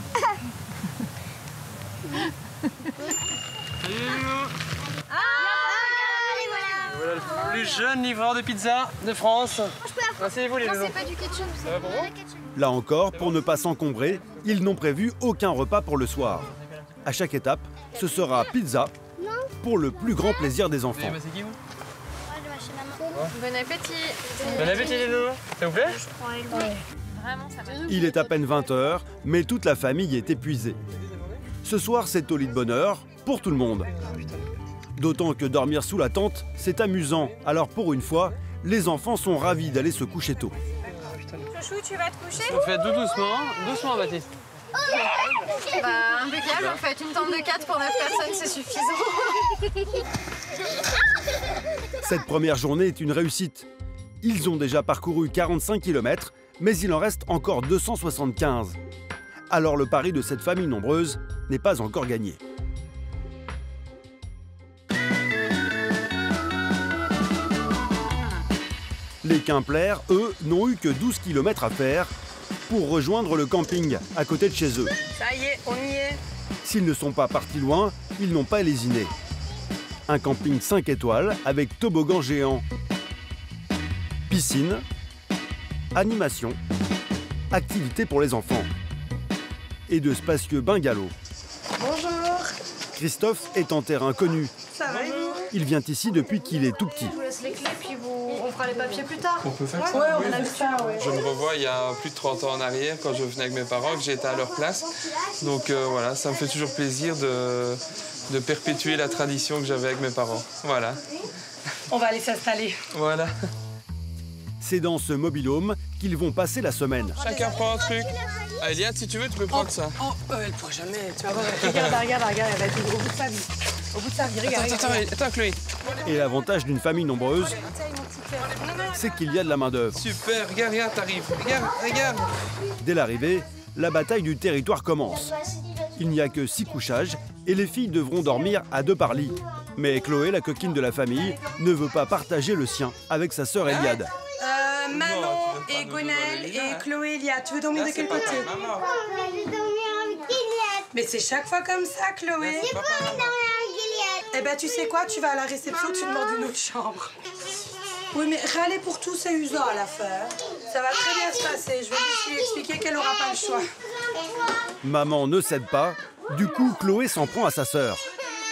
Voilà le plus jeune livreur de pizza de France. Asseyez-vous les loulous. C'est pas du ketchup, ça va pour vous? Là encore, pour ne pas s'encombrer, ils n'ont prévu aucun repas pour le soir. À chaque étape, ce sera pizza pour le plus grand plaisir des enfants. C'est qui vous? Bon appétit. Bon appétit les loulous. Ça vous plaît? Vraiment, ça va. Il est à peine vingt heures, mais toute la famille est épuisée. Ce soir, c'est au lit de bonheur pour tout le monde. D'autant que dormir sous la tente, c'est amusant. Alors pour une fois, les enfants sont ravis d'aller se coucher tôt. Chouchou, tu vas te coucher? Vous faites tout doucement, doucement Baptiste. Bah, impeccable, en fait, une tente de quatre pour neuf personnes, c'est suffisant. Cette première journée est une réussite. Ils ont déjà parcouru quarante-cinq kilomètres, mais il en reste encore deux cent soixante-quinze. Alors le pari de cette famille nombreuse n'est pas encore gagné. Les Quimplers, eux, n'ont eu que douze kilomètres à faire pour rejoindre le camping à côté de chez eux. Ça y est, on y est. S'ils ne sont pas partis loin, ils n'ont pas lésiné. Un camping cinq étoiles avec toboggan géant, piscine, animation, activités pour les enfants et de spacieux bungalows. Bonjour. Christophe est en terrain connu. Ça va, il vient ici depuis qu'il est tout petit. Je vous laisse les clés, puis vous... on fera les papiers plus tard. On peut faire ouais, ça? Ouais, on a vu ça, ouais. Je me revois il y a plus de trente ans en arrière, quand je venais avec mes parents, que j'étais à leur place. Donc euh, voilà, ça me fait toujours plaisir de, de perpétuer la tradition que j'avais avec mes parents. Voilà. On va aller s'installer. Voilà. C'est dans ce mobil-home qu'ils vont passer la semaine. Chacun prend un truc. Ah, Eliane, si tu veux, tu peux prendre oh, ça. Oh, euh, elle ne pourra jamais. Tu vas voir. Regarde, regarde, regarde, elle va être au bout de sa vie. Au bout de sa vie, regarde. Attends, attends, attends, Chloé. Et l'avantage d'une famille nombreuse, c'est qu'il y a de la main-d'œuvre. Super, regarde, regarde, t'arrives. Regarde, regarde. Dès l'arrivée, la bataille du territoire commence. Il n'y a que six couchages et les filles devront dormir à deux par lit. Mais Chloé, la coquine de la famille, ne veut pas partager le sien avec sa sœur Eliade. Euh, Manon et Gonel et Chloé, Eliade, tu veux dormir de quel côté? Maman, je vais dormir avec Eliade. Mais c'est chaque fois comme ça, Chloé. J'ai pas envie de dormir avec Eliade. Eh ben, tu sais quoi? Tu vas à la réception, tu demandes une autre chambre. Oui, mais râler pour tout, c'est usant à la fin. Ça va très bien se passer. Je vais juste lui expliquer qu'elle n'aura pas le choix. Maman ne cède pas. Du coup, Chloé s'en prend à sa sœur.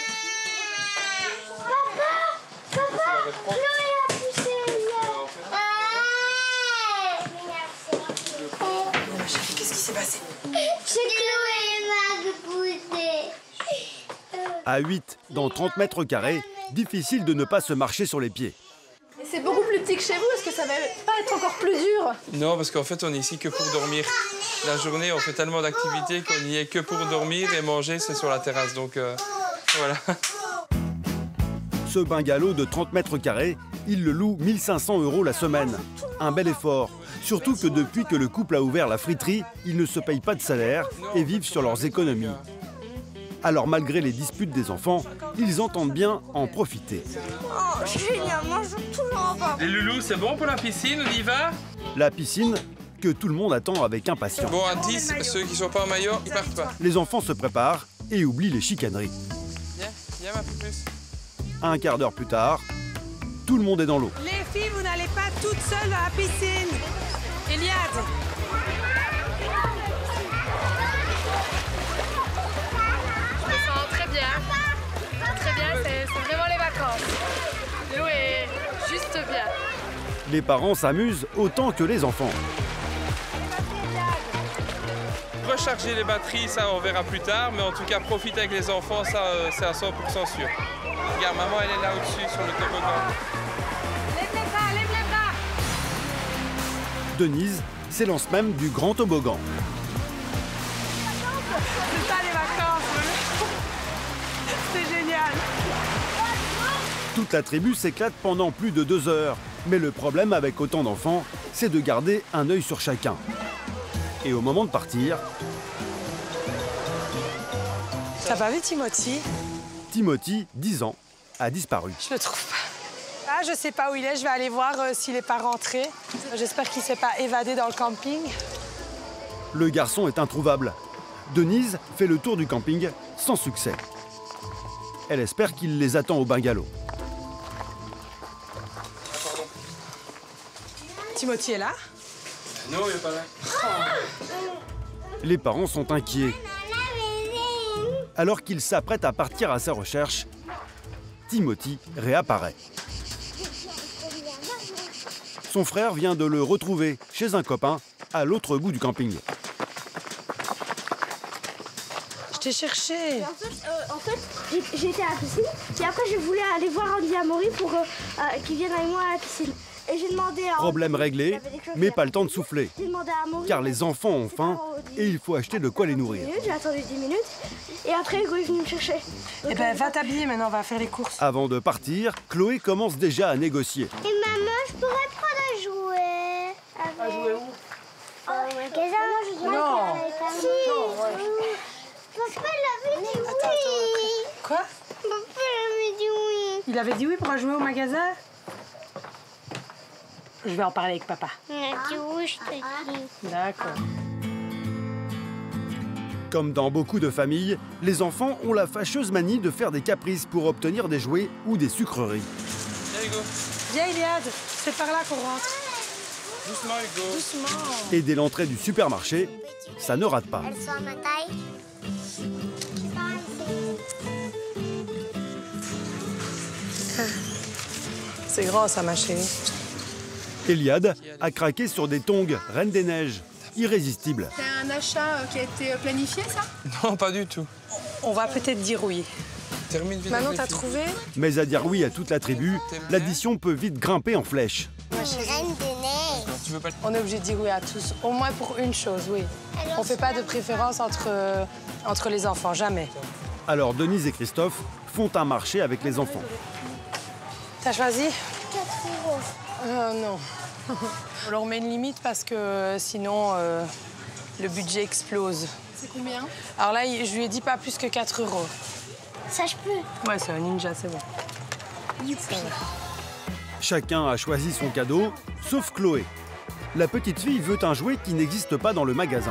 Qu'est-ce qui s'est passé? C'est Chloé m'a poussé. À huit, dans trente mètres carrés, difficile de ne pas se marcher sur les pieds. C'est beaucoup plus petit que chez vous, est-ce que ça va pas être encore plus dur? Non, parce qu'en fait, on est ici que pour dormir. La journée, on fait tellement d'activités qu'on n'y est que pour dormir et manger, c'est sur la terrasse. Donc, euh, voilà. Ce bungalow de trente mètres carrés, il le loue mille cinq cents euros la semaine. Un bel effort. Surtout que depuis que le couple a ouvert la friterie, ils ne se payent pas de salaire et vivent sur leurs économies. Alors malgré les disputes des enfants, ils entendent bien en profiter. Oh, génial, moi je toujours pas. Les loulous, c'est bon pour la piscine, on y va? La piscine, que tout le monde attend avec impatience. Bon, à dix, ceux qui ne sont pas en maillot, ils partent pas. Les enfants se préparent et oublient les chicaneries. Viens, viens un peu plus. Un quart d'heure plus tard, tout le monde est dans l'eau. Les filles, vous n'allez pas toutes seules dans la piscine. Eliade. Je me sens très bien. Très Les parents s'amusent autant que les enfants. Recharger les batteries, ça on verra plus tard, mais en tout cas profiter avec les enfants, ça euh, c'est à cent pour cent sûr. Regarde, maman elle est là au-dessus sur le toboggan. Lève les bras, lève les bras. Denise s'élance même du grand toboggan. C'est ça les vacances. C'est génial. Toute la tribu s'éclate pendant plus de deux heures. Mais le problème avec autant d'enfants, c'est de garder un œil sur chacun. Et au moment de partir... T'as pas vu Timothy? Timothy, dix ans, a disparu. Je le trouve pas. Ah, je sais pas où il est. Je vais aller voir euh, s'il est pas rentré. J'espère qu'il s'est pas évadé dans le camping. Le garçon est introuvable. Denise fait le tour du camping sans succès. Elle espère qu'il les attend au bungalow. Timothy est là? Non, il est pas là. Les parents sont inquiets. Alors qu'il s'apprête à partir à sa recherche, Timothy réapparaît. Son frère vient de le retrouver chez un copain à l'autre bout du camping. Je t'ai cherché. En fait, euh, en fait j'étais à la piscine, et après je voulais aller voir Andy Amaury pour euh, euh, qu'il vienne avec moi à la piscine. Et j'ai demandé à Problème Andy, réglé, mais pas le temps de souffler. J'ai demandé à Amaury, Car les enfants ont faim et il faut acheter de quoi les nourrir. J'ai attendu dix minutes et après Hugo est venu me chercher. Eh ben, va t'habiller maintenant, on va faire les courses. Avant de partir, Chloé commence déjà à négocier. Et maman, je pourrais prendre un jouet. Avec... À jouer où? Au magasin. Non. Si. Papa l'avait dit oui. Quoi? Papa l'avait dit oui. Il avait dit oui pour jouer au magasin? Je vais en parler avec papa. Il a dit oui, je te dis. D'accord. Comme dans beaucoup de familles, les enfants ont la fâcheuse manie de faire des caprices pour obtenir des jouets ou des sucreries. Viens Hugo. Viens Iliad, c'est par là qu'on rentre. Doucement Hugo. Doucement. Et dès l'entrée du supermarché, ça ne rate pas. Elles sont à ma taille. C'est grand ça ma chérie. Eliade a craqué sur des tongs Reine des Neiges, irrésistibles. C'est un achat qui a été planifié, ça? Non, pas du tout. On va peut-être dire oui. Termine vite. Manon, t'as trouvé? Mais à dire oui à toute la tribu, l'addition peut vite grimper en flèche. Reine des Neiges. Tu veux pas... On est obligé de dire oui à tous, au moins pour une chose, oui. On fait pas de préférence entre, euh, entre les enfants, jamais. Alors Denise et Christophe font un marché avec les enfants. T'as choisi? quatre euros. Euh, non. On leur met une limite parce que sinon euh, le budget explose. C'est combien? Alors là, je lui ai dit pas plus que quatre euros. Ça, je peux. Ouais, c'est un ninja, c'est bon. Youpi. Chacun a choisi son cadeau, sauf Chloé. La petite fille veut un jouet qui n'existe pas dans le magasin.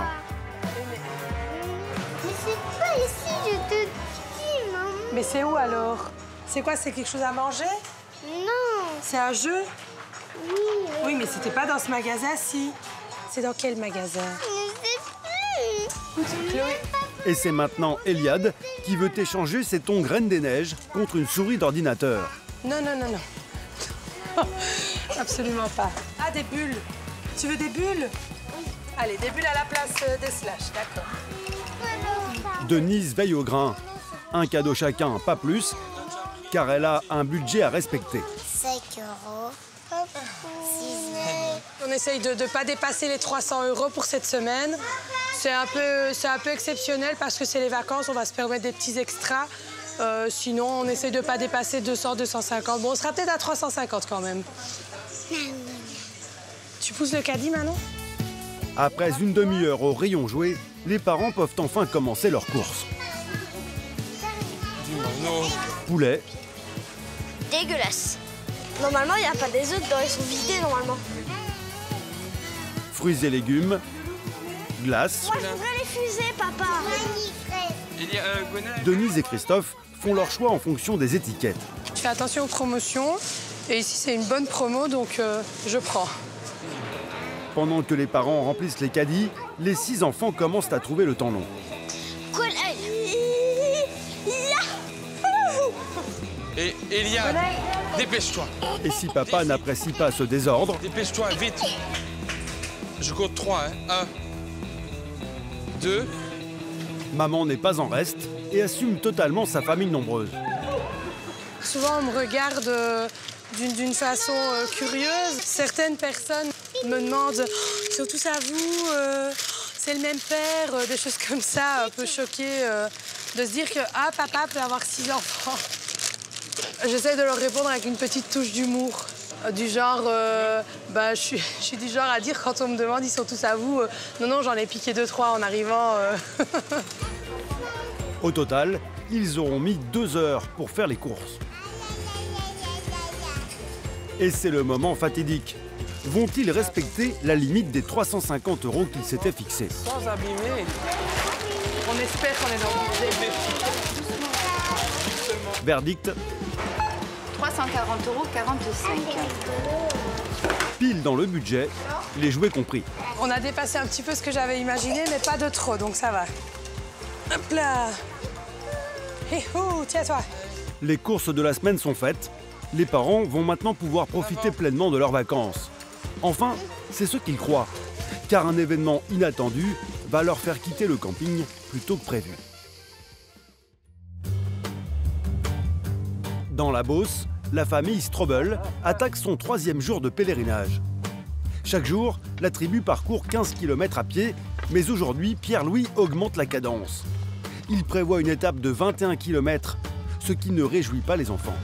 Mais c'est pas ici, je te dis, maman. Mais c'est où alors? C'est quoi? C'est quelque chose à manger? Non. C'est un jeu? Oui. Oui, mais c'était pas dans ce magasin, si. C'est dans quel magasin? Je sais plus. Chloé. Et c'est maintenant Eliade qui veut échanger ses tongs Reine des Neiges contre une souris d'ordinateur. Non, non, non, non. Absolument pas. Ah, des bulles. Tu veux des bulles? Allez, des bulles à la place euh, des slash, d'accord. Denise veille au grain. Un cadeau chacun, pas plus, car elle a un budget à respecter. cinq euros. On essaye de ne pas dépasser les trois cents euros pour cette semaine. C'est un peu, c'est un peu exceptionnel parce que c'est les vacances, on va se permettre des petits extras. Euh, sinon, on essaye de ne pas dépasser deux cents, deux cent cinquante. Bon, on sera peut-être à trois cent cinquante quand même. Tu pousses le caddie, Manon? Après une demi-heure au rayon jouet, les parents peuvent enfin commencer leurs courses. Poulet, Dégueulasse. Normalement, il n'y a pas des œufs dedans, ils sont vidés normalement. fruits et légumes, glace. Moi, je voudrais les fusées, papa. Il y a, euh, Gwenaël. Denise et Christophe font leur choix en fonction des étiquettes. Je fais attention aux promotions. Et ici, c'est une bonne promo, donc euh, je prends. Pendant que les parents remplissent les caddies, les six enfants commencent à trouver le temps long. Et Eliade. Dépêche-toi. Et si papa n'apprécie pas ce désordre... Dépêche-toi, vite. Je compte trois, hein. Un, deux... Maman n'est pas en reste et assume totalement sa famille nombreuse. Souvent, on me regarde euh, d'une façon euh, curieuse. Certaines personnes me demandent oh, « Ils sont tous à vous euh, c'est le même père euh, ?» Des choses comme ça, un peu choquées, euh, de se dire que ah, papa peut avoir six enfants. J'essaie de leur répondre avec une petite touche d'humour. Du genre, euh, bah, je, suis, je suis du genre à dire quand on me demande ils sont tous à vous, euh, non, non, j'en ai piqué deux, trois en arrivant. Euh. Au total, ils auront mis deux heures pour faire les courses. Et c'est le moment fatidique. Vont-ils respecter la limite des trois cent cinquante euros qu'ils s'étaient fixés? Sans abîmer. On espère qu'on est dans le budget. Verdict. trois cent quarante euros quarante-cinq. Pile dans le budget, les jouets compris. On a dépassé un petit peu ce que j'avais imaginé, mais pas de trop, donc ça va. Hop là. Hé, oh, tiens-toi. Les courses de la semaine sont faites. Les parents vont maintenant pouvoir profiter pleinement de leurs vacances. Enfin, c'est ce qu'ils croient, car un événement inattendu va leur faire quitter le camping plus tôt que prévu. Dans la Beauce, la famille Strobel attaque son troisième jour de pèlerinage. Chaque jour, la tribu parcourt quinze kilomètres à pied, mais aujourd'hui, Pierre-Louis augmente la cadence. Il prévoit une étape de vingt et un kilomètres, ce qui ne réjouit pas les enfants.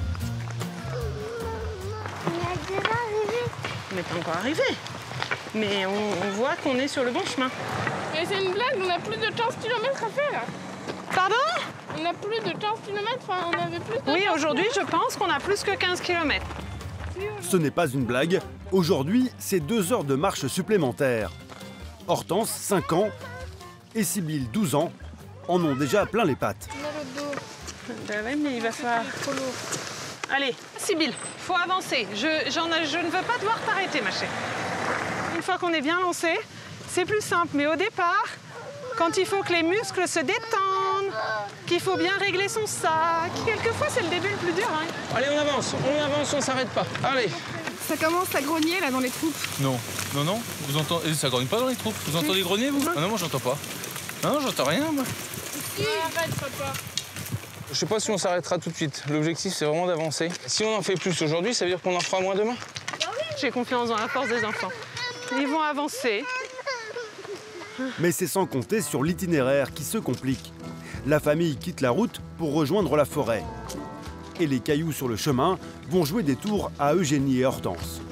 On n'est pas encore arrivé, mais on, on voit qu'on est sur le bon chemin. Mais c'est une blague, on a plus de quinze kilomètres à faire. Pardon? On a plus de quinze kilomètres, enfin on avait plus de... Oui, aujourd'hui, je pense qu'on a plus que quinze kilomètres. Ce n'est pas une blague. Aujourd'hui, c'est deux heures de marche supplémentaires. Hortense, cinq ans, et Sybille, douze ans, en ont déjà plein les pattes. Ben oui, mais il va falloir... Allez, Sybille, faut avancer. Je, j'en ai, je ne veux pas devoir t'arrêter, ma chérie. Une fois qu'on est bien lancé, c'est plus simple. Mais au départ, quand il faut que les muscles se détendent, qu'il faut bien régler son sac, quelquefois c'est le début le plus dur. Hein. Allez, on avance, on avance, on s'arrête pas. Allez. Ça commence à grogner là dans les troupes. Non, non, non. Vous entendez, ça grogne pas dans les troupes. Vous entendez grogner, vous? Ah non, moi j'entends pas. Non, j'entends rien, moi. Arrête, papa. Je sais pas si on s'arrêtera tout de suite. L'objectif, c'est vraiment d'avancer. Si on en fait plus aujourd'hui, ça veut dire qu'on en fera moins demain? J'ai confiance dans la force des enfants. Ils vont avancer. Mais c'est sans compter sur l'itinéraire qui se complique. La famille quitte la route pour rejoindre la forêt. Et les cailloux sur le chemin vont jouer des tours à Eugénie et Hortense.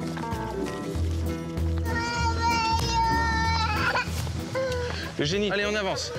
Eugénie, allez, on avance.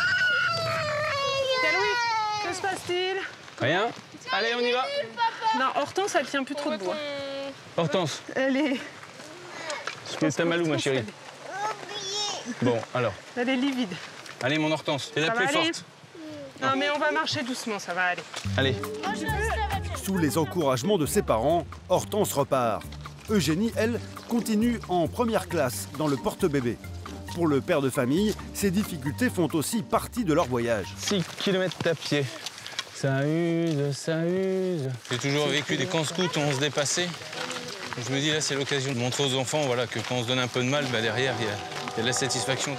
Que se passe-t-il? Rien. Allez, on y va. Non, Hortense, elle tient plus trop de bois. Hortense. Elle est... C'est ta malou, ma chérie. Bon, alors. Elle est livide. Allez, mon Hortense, t'es la Ça plus va aller? forte. Non, mais on va marcher doucement, ça va aller. Allez. Sous les encouragements de ses parents, Hortense repart. Eugénie, elle, continue en première classe dans le porte-bébé. Pour le père de famille, ces difficultés font aussi partie de leur voyage. six kilomètres à pied. Ça use, ça use. J'ai toujours vécu des camps scouts où on se dépassait. Je me dis là, c'est l'occasion de montrer aux enfants voilà, que quand on se donne un peu de mal, bah, derrière, il y, y a de la satisfaction.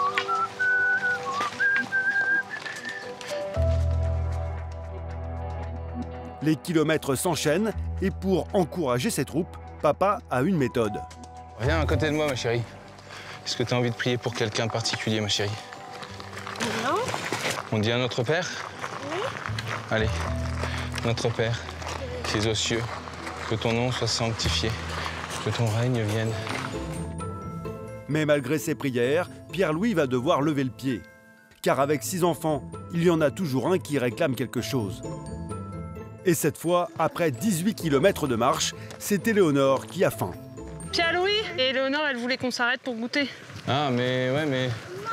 Les kilomètres s'enchaînent et pour encourager ses troupes, papa a une méthode. Viens à côté de moi, ma chérie. Est-ce que tu as envie de prier pour quelqu'un de particulier, ma chérie? Non. On dit à notre Père? Oui. Allez. Notre Père, qui es aux cieux, que ton nom soit sanctifié, que ton règne vienne. Mais malgré ses prières, Pierre-Louis va devoir lever le pied. Car avec six enfants, il y en a toujours un qui réclame quelque chose. Et cette fois, après dix-huit kilomètres de marche, c'est Éléonore qui a faim. Pierre-Louis et Éléonore, elle voulait qu'on s'arrête pour goûter. Ah, mais ouais, mais...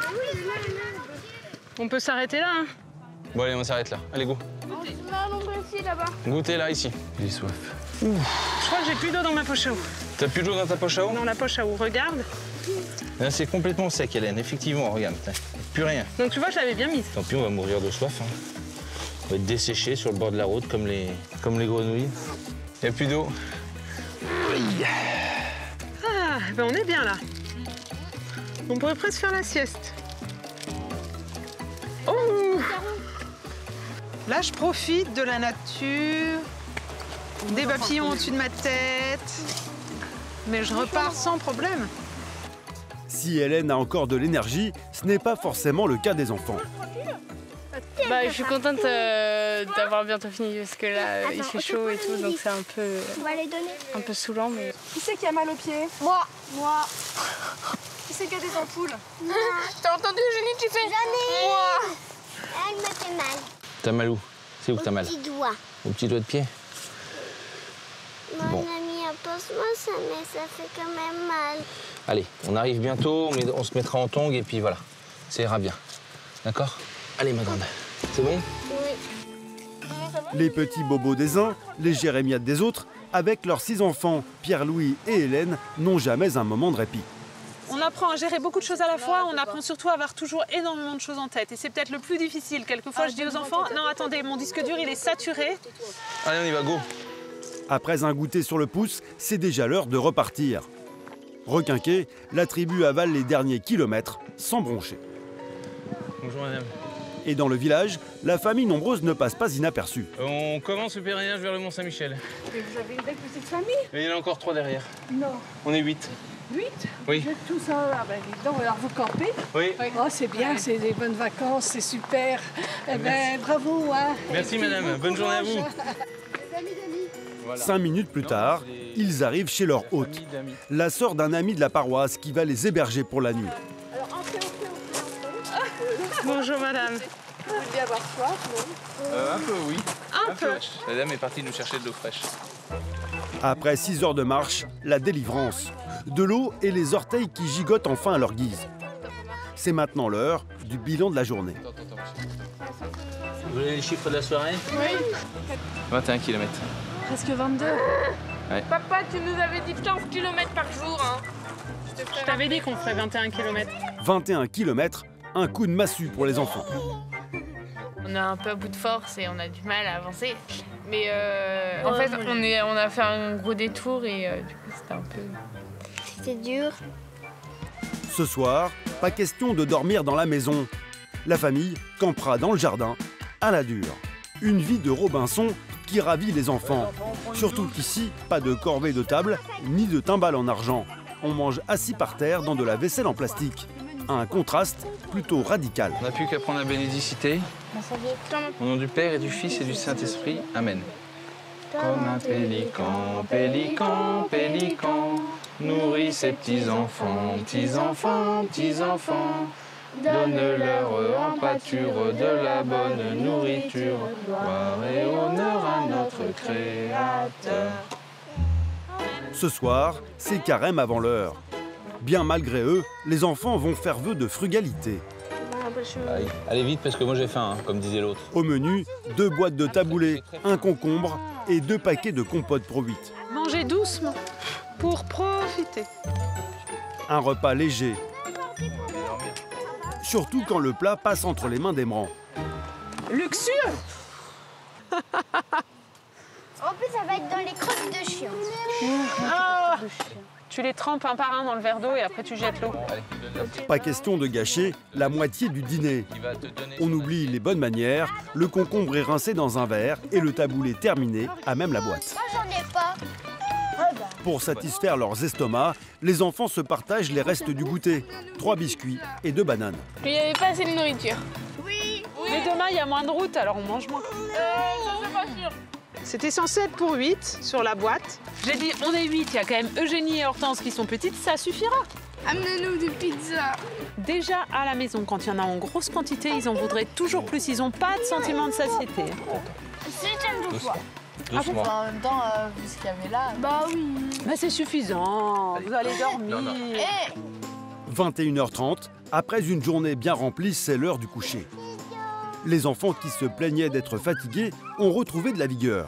On peut s'arrêter là, hein? Bon, allez, on s'arrête là. Allez, go. Non, non, ici, là-bas. Goûtez là, ici. J'ai soif. Ouf. Je crois que j'ai plus d'eau dans ma poche à eau. T'as plus d'eau dans ta poche à eau? Dans la poche à eau, regarde. Là, c'est complètement sec, Hélène. Effectivement, regarde. Plus rien. Donc tu vois, je l'avais bien mise. Tant pis, on va mourir de soif. Hein. On va être desséché sur le bord de la route comme les, comme les grenouilles. Il n'y a plus d'eau. Ah, ben on est bien là. On pourrait presque faire la sieste. Oh! Là, je profite de la nature, des papillons au-dessus de ma tête, mais je repars sans problème. Si Hélène a encore de l'énergie, ce n'est pas forcément le cas des enfants. Bah, je suis contente euh, d'avoir bientôt fini parce que là, euh, il fait chaud et tout, donc c'est un peu, On va les donner. un peu saoulant. Mais... Qui c'est qui a mal aux pieds? Moi. Moi. Qui c'est qui a des ampoules? T'as entendu, Eugénie, tu fais? J'en ai. Moi. Elle me fait mal. T'as mal où? C'est où que t'as mal? Au petit doigt. Au petit doigt de pied? Mon Bon. ami a pansement, ça, mais ça fait quand même mal. Allez, on arrive bientôt, mais on se mettra en tongs et puis voilà, ça ira bien. D'accord? Allez, ma grande. C'est bon? Oui. Les petits bobos des uns, les jérémiades des autres, avec leurs six enfants, Pierre-Louis et Hélène, n'ont jamais un moment de répit. On apprend à gérer beaucoup de choses à la fois, on apprend surtout à avoir toujours énormément de choses en tête. Et c'est peut-être le plus difficile. Quelquefois, je dis aux enfants, non, attendez, mon disque dur, il est saturé. Allez, on y va, go! Après un goûter sur le pouce, c'est déjà l'heure de repartir. Requinquée, la tribu avale les derniers kilomètres sans broncher. Bonjour, madame. Et dans le village, la famille nombreuse ne passe pas inaperçue. On commence le pèlerinage vers le Mont-Saint-Michel. Mais vous avez une belle petite famille? Et il y en a encore trois derrière. Non. On est huit. Huit? Oui. Vous êtes tous en... Ah ben, dis donc, alors vous campez? Oui. Oh, c'est bien, c'est des bonnes vacances, c'est super. Eh ben, bravo, hein. Merci, madame. bon Bonne journée à vous. Voilà. Cinq minutes plus tard, ils arrivent chez leur hôte, la sœur d'un ami de la paroisse qui va les héberger pour la nuit. Alors, entrez, entrez, entrez, entrez. Bonjour, madame. Vous voulez avoir soif, non? Euh, un peu, oui. Un, un peu. La dame est partie nous chercher de l'eau fraîche. Après six heures de marche, la délivrance. De l'eau et les orteils qui gigotent enfin à leur guise. C'est maintenant l'heure du bilan de la journée. Vous voulez les chiffres de la soirée? Oui. vingt et un kilomètres. Presque vingt-deux. Ouais. Papa, tu nous avais dit quinze kilomètres par jour. Hein. Je t'avais dit qu'on ferait vingt et un kilomètres. vingt et un kilomètres, un coup de massue pour les enfants. On est un peu à bout de force et on a du mal à avancer. Mais euh, en fait, on, est, on a fait un gros détour et euh, du coup, c'était un peu... C'était dur. Ce soir, pas question de dormir dans la maison. La famille campera dans le jardin, à la dure. Une vie de Robinson qui ravit les enfants. Surtout qu'ici, pas de corvée de table, ni de timbales en argent. On mange assis par terre dans de la vaisselle en plastique. Un contraste plutôt radical. On n'a plus qu'à prendre la bénédicité. Au nom du Père et du Fils et du Saint-Esprit. Amen. Comme un pélican, pélican, pélican, nourrit ses petits-enfants, petits-enfants, petits-enfants. Donne-leur en pâture de la bonne nourriture. Gloire et honneur à notre Créateur. Ce soir, c'est carême avant l'heure. Bien malgré eux, les enfants vont faire vœu de frugalité. Allez, allez vite parce que moi j'ai faim, hein, comme disait l'autre. Au menu, deux boîtes de taboulé, un concombre et deux paquets de compote pour huit. Mangez doucement pour profiter. Un repas léger. Surtout quand le plat passe entre les mains d'Emran. Luxure. En plus, ça va être dans les crottes de chien. Ah, tu les trempes un par un dans le verre d'eau et après tu jettes l'eau. Pas question de gâcher la moitié du dîner. On oublie les bonnes manières, le concombre est rincé dans un verre et le taboulé terminé à même la boîte. Moi, j'en ai pas. Pour satisfaire leurs estomacs, les enfants se partagent les restes du goûter. Trois biscuits et deux bananes. Mais il n'y avait pas assez de nourriture. Oui. Mais demain, il y a moins de route, alors on mange moins. Euh, ça, c'est pas sûr. C'était censé être pour huit sur la boîte. J'ai dit on est huit, il y a quand même Eugénie et Hortense qui sont petites, ça suffira. Amenez-nous des pizzas. Déjà à la maison, quand il y en a en grosse quantité, ils en voudraient toujours plus. Ils n'ont pas de sentiment de satiété. C'est un fois. Doucement. En même temps, euh, vu ce qu'il y avait là. Bah oui. Mais c'est suffisant, vous allez dormir. Non, non. Eh. vingt et une heures trente, après une journée bien remplie, c'est l'heure du coucher. Les enfants qui se plaignaient d'être fatigués ont retrouvé de la vigueur.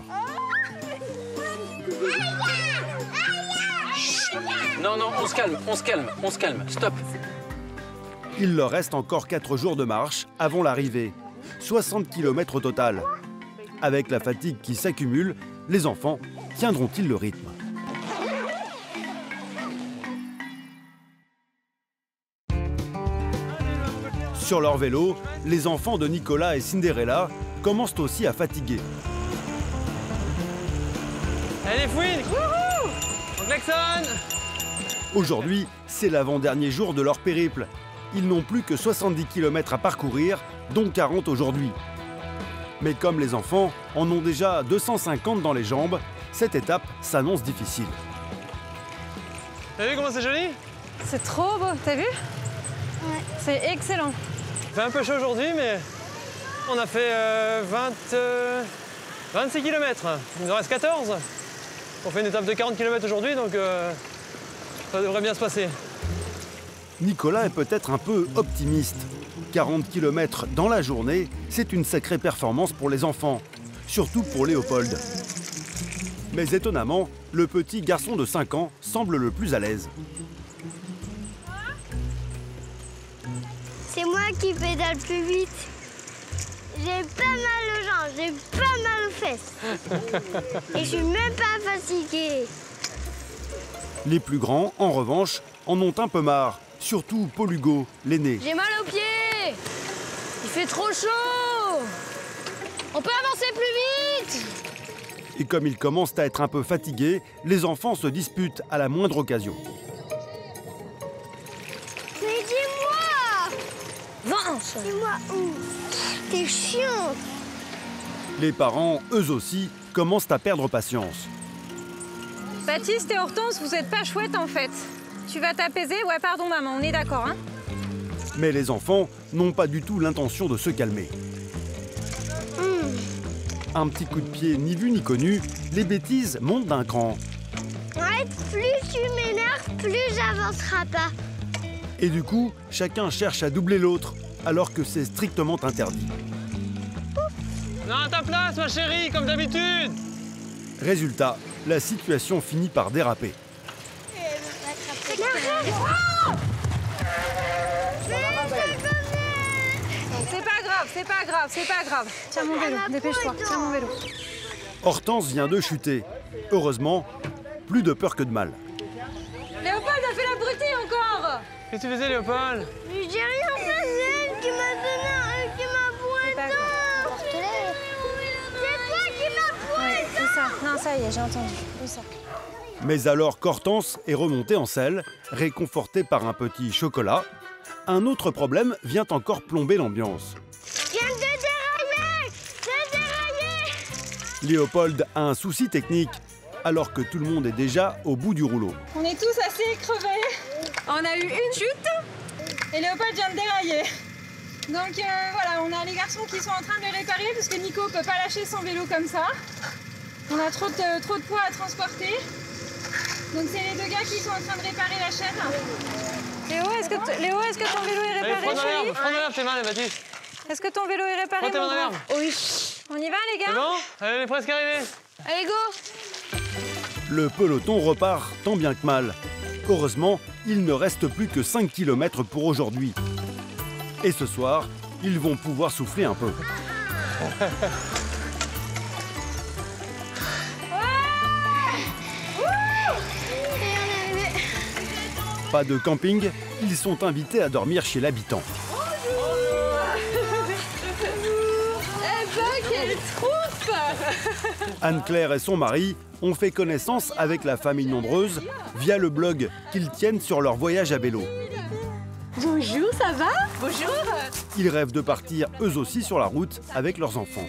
Non, non, on se calme, on se calme, on se calme, stop. Il leur reste encore quatre jours de marche avant l'arrivée. soixante kilomètres au total. Avec la fatigue qui s'accumule, les enfants tiendront-ils le rythme? Sur leur vélo, les enfants de Nicolas et Cinderella commencent aussi à fatiguer. Allez, fouine! Wouhou! On klaxonne! Aujourd'hui, c'est l'avant-dernier jour de leur périple. Ils n'ont plus que soixante-dix kilomètres à parcourir, dont quarante aujourd'hui. Mais comme les enfants en ont déjà deux cent cinquante dans les jambes, cette étape s'annonce difficile. T'as vu comment c'est joli? C'est trop beau, t'as vu? Ouais. C'est excellent. Il fait un peu chaud aujourd'hui, mais on a fait euh, vingt, euh, vingt-six kilomètres. Il nous en reste quatorze. On fait une étape de quarante kilomètres aujourd'hui, donc euh, ça devrait bien se passer. Nicolas est peut-être un peu optimiste. quarante kilomètres dans la journée, c'est une sacrée performance pour les enfants, surtout pour Léopold. Mais étonnamment, le petit garçon de cinq ans semble le plus à l'aise. C'est moi qui pédale plus vite. J'ai pas mal aux jambes, j'ai pas mal aux fesses. Et je suis même pas fatiguée. Les plus grands, en revanche, en ont un peu marre. Surtout Paul Hugo, l'aîné. J'ai mal aux pieds. Il fait trop chaud. On peut avancer plus vite. Et comme ils commencent à être un peu fatigués, les enfants se disputent à la moindre occasion. Mais dis-moi! Vince! Dis-moi où? T'es chiante. Les parents, eux aussi, commencent à perdre patience. Baptiste et Hortense, vous êtes pas chouettes en fait. Tu vas t'apaiser? Ouais, pardon maman, on est d'accord, hein? Mais les enfants n'ont pas du tout l'intention de se calmer. Mmh. Un petit coup de pied ni vu ni connu, les bêtises montent d'un cran. Ouais, plus tu m'énerves, plus j'avancerai pas. Et du coup, chacun cherche à doubler l'autre, alors que c'est strictement interdit. Non, à ta place, ma chérie, comme d'habitude! Résultat, la situation finit par déraper. C'est pas grave, c'est pas grave, c'est pas grave. Tiens mon vélo, dépêche-toi, tiens mon vélo. Hortense vient de chuter. Heureusement, plus de peur que de mal. Léopold a fait l'abruti encore! Qu'est-ce que tu faisais, Léopold? Mais j'ai rien fait, c'est elle qui m'a donné un... qui m'a pointé. C'est toi qui m'as pointé. Ouais, c'est ça. Non, ça y est, j'ai entendu. C'est ça. Mais alors qu'Hortense est remontée en selle, réconfortée par un petit chocolat, un autre problème vient encore plomber l'ambiance. Je viens de dérailler! J'ai déraillé! Léopold a un souci technique, alors que tout le monde est déjà au bout du rouleau. On est tous assez crevés. On a eu une chute et Léopold vient de dérailler. Donc euh, voilà, on a les garçons qui sont en train de le réparer parce que Nico peut pas lâcher son vélo comme ça. On a trop de, trop de poids à transporter. Donc c'est les deux gars qui sont en train de réparer la chaîne. Léo, est-ce que, Léo, est-ce que ton vélo est réparé? Allez, prends dans l'herbe, prends dans l'herbe, t'es mal, Baptiste. Est-ce que ton vélo est réparé? Prends tes mains dans l'herbe. Oui. On y va les gars? C'est bon? Allez, on est presque arrivés. Allez, go! Le peloton repart tant bien que mal. Heureusement, il ne reste plus que cinq kilomètres pour aujourd'hui. Et ce soir, ils vont pouvoir souffler un peu. Pas de camping, ils sont invités à dormir chez l'habitant. Eh ben, quelle troupe! Anne-Claire et son mari ont fait connaissance avec la famille nombreuse via le blog qu'ils tiennent sur leur voyage à vélo. Bonjour, ça va? Bonjour! Ils rêvent de partir eux aussi sur la route avec leurs enfants.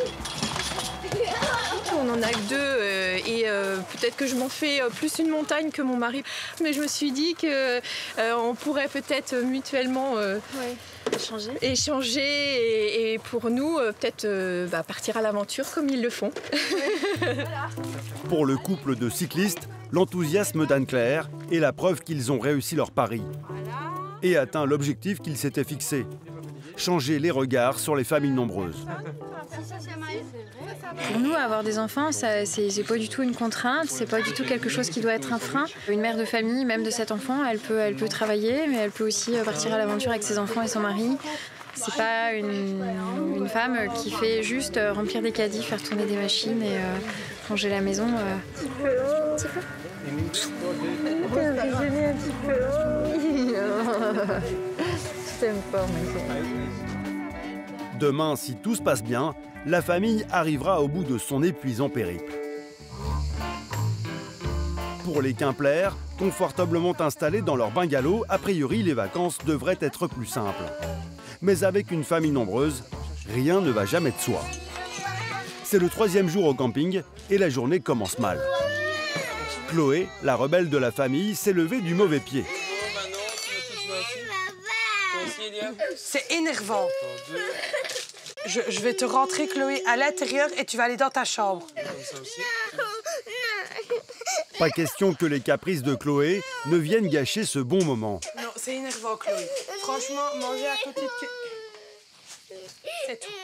On n'en a que deux euh, et euh, peut-être que je m'en fais euh, plus une montagne que mon mari. Mais je me suis dit qu'on euh, pourrait peut-être mutuellement euh, ouais. échanger, échanger et, et pour nous euh, peut-être euh, bah, partir à l'aventure comme ils le font. Ouais. Pour le couple de cyclistes, l'enthousiasme d'Anne-Claire est la preuve qu'ils ont réussi leur pari et atteint l'objectif qu'ils s'étaient fixé. Changer les regards sur les familles nombreuses. Pour nous, avoir des enfants, ça, c'est, c'est pas du tout une contrainte, c'est pas du tout quelque chose qui doit être un frein. Une mère de famille, même de cet enfant, elle peut, elle peut travailler, mais elle peut aussi partir à l'aventure avec ses enfants et son mari. C'est pas une, une femme qui fait juste remplir des caddies, faire tourner des machines et euh, ranger la maison. Euh. Un petit peu. T'es impressionnée un petit peu. Je t'aime pas, mais... Demain, si tout se passe bien, la famille arrivera au bout de son épuisant périple. Pour les Quimplers, confortablement installés dans leur bungalow, a priori, les vacances devraient être plus simples. Mais avec une famille nombreuse, rien ne va jamais de soi. C'est le troisième jour au camping et la journée commence mal. Chloé, la rebelle de la famille, s'est levée du mauvais pied. C'est énervant. Je, je vais te rentrer, Chloé, à l'intérieur et tu vas aller dans ta chambre. Pas question que les caprices de Chloé ne viennent gâcher ce bon moment. Non, c'est énervant, Chloé. Franchement, manger à côté de... C'est tout.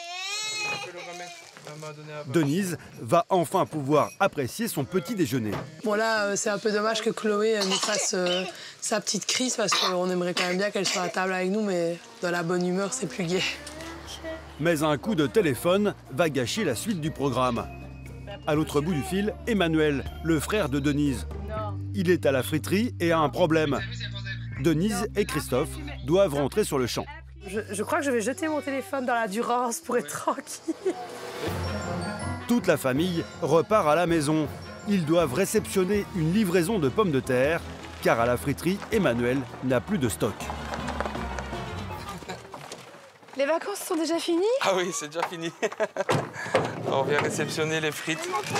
Denise va enfin pouvoir apprécier son petit déjeuner. Bon là, euh, c'est un peu dommage que Chloé euh, nous fasse euh, sa petite crise parce qu'on aimerait quand même bien qu'elle soit à table avec nous, mais dans la bonne humeur, c'est plus gai. Mais un coup de téléphone va gâcher la suite du programme. À l'autre bout du fil, Emmanuel, le frère de Denise. Il est à la friterie et a un problème. Denise et Christophe doivent rentrer sur le champ. Je, je crois que je vais jeter mon téléphone dans la Durance pour être tranquille. Toute la famille repart à la maison. Ils doivent réceptionner une livraison de pommes de terre, car à la friterie, Emmanuel n'a plus de stock. Les vacances sont déjà finies? Ah oui, c'est déjà fini. On vient réceptionner les frites.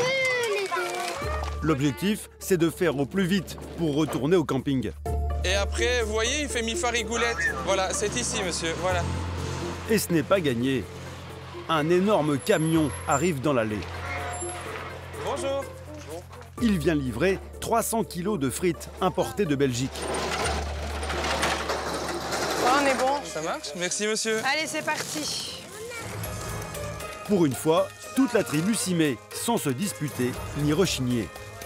L'objectif, c'est de faire au plus vite pour retourner au camping. Et après, vous voyez, il fait mi-farigoulette. Voilà, c'est ici, monsieur, voilà. Et ce n'est pas gagné. Un énorme camion arrive dans l'allée. Bonjour. Il vient livrer trois cents kilos de frites importées de Belgique. On est bon. Ça marche? Merci, monsieur. Allez, c'est parti. Pour une fois, toute la tribu s'y met, sans se disputer ni rechigner.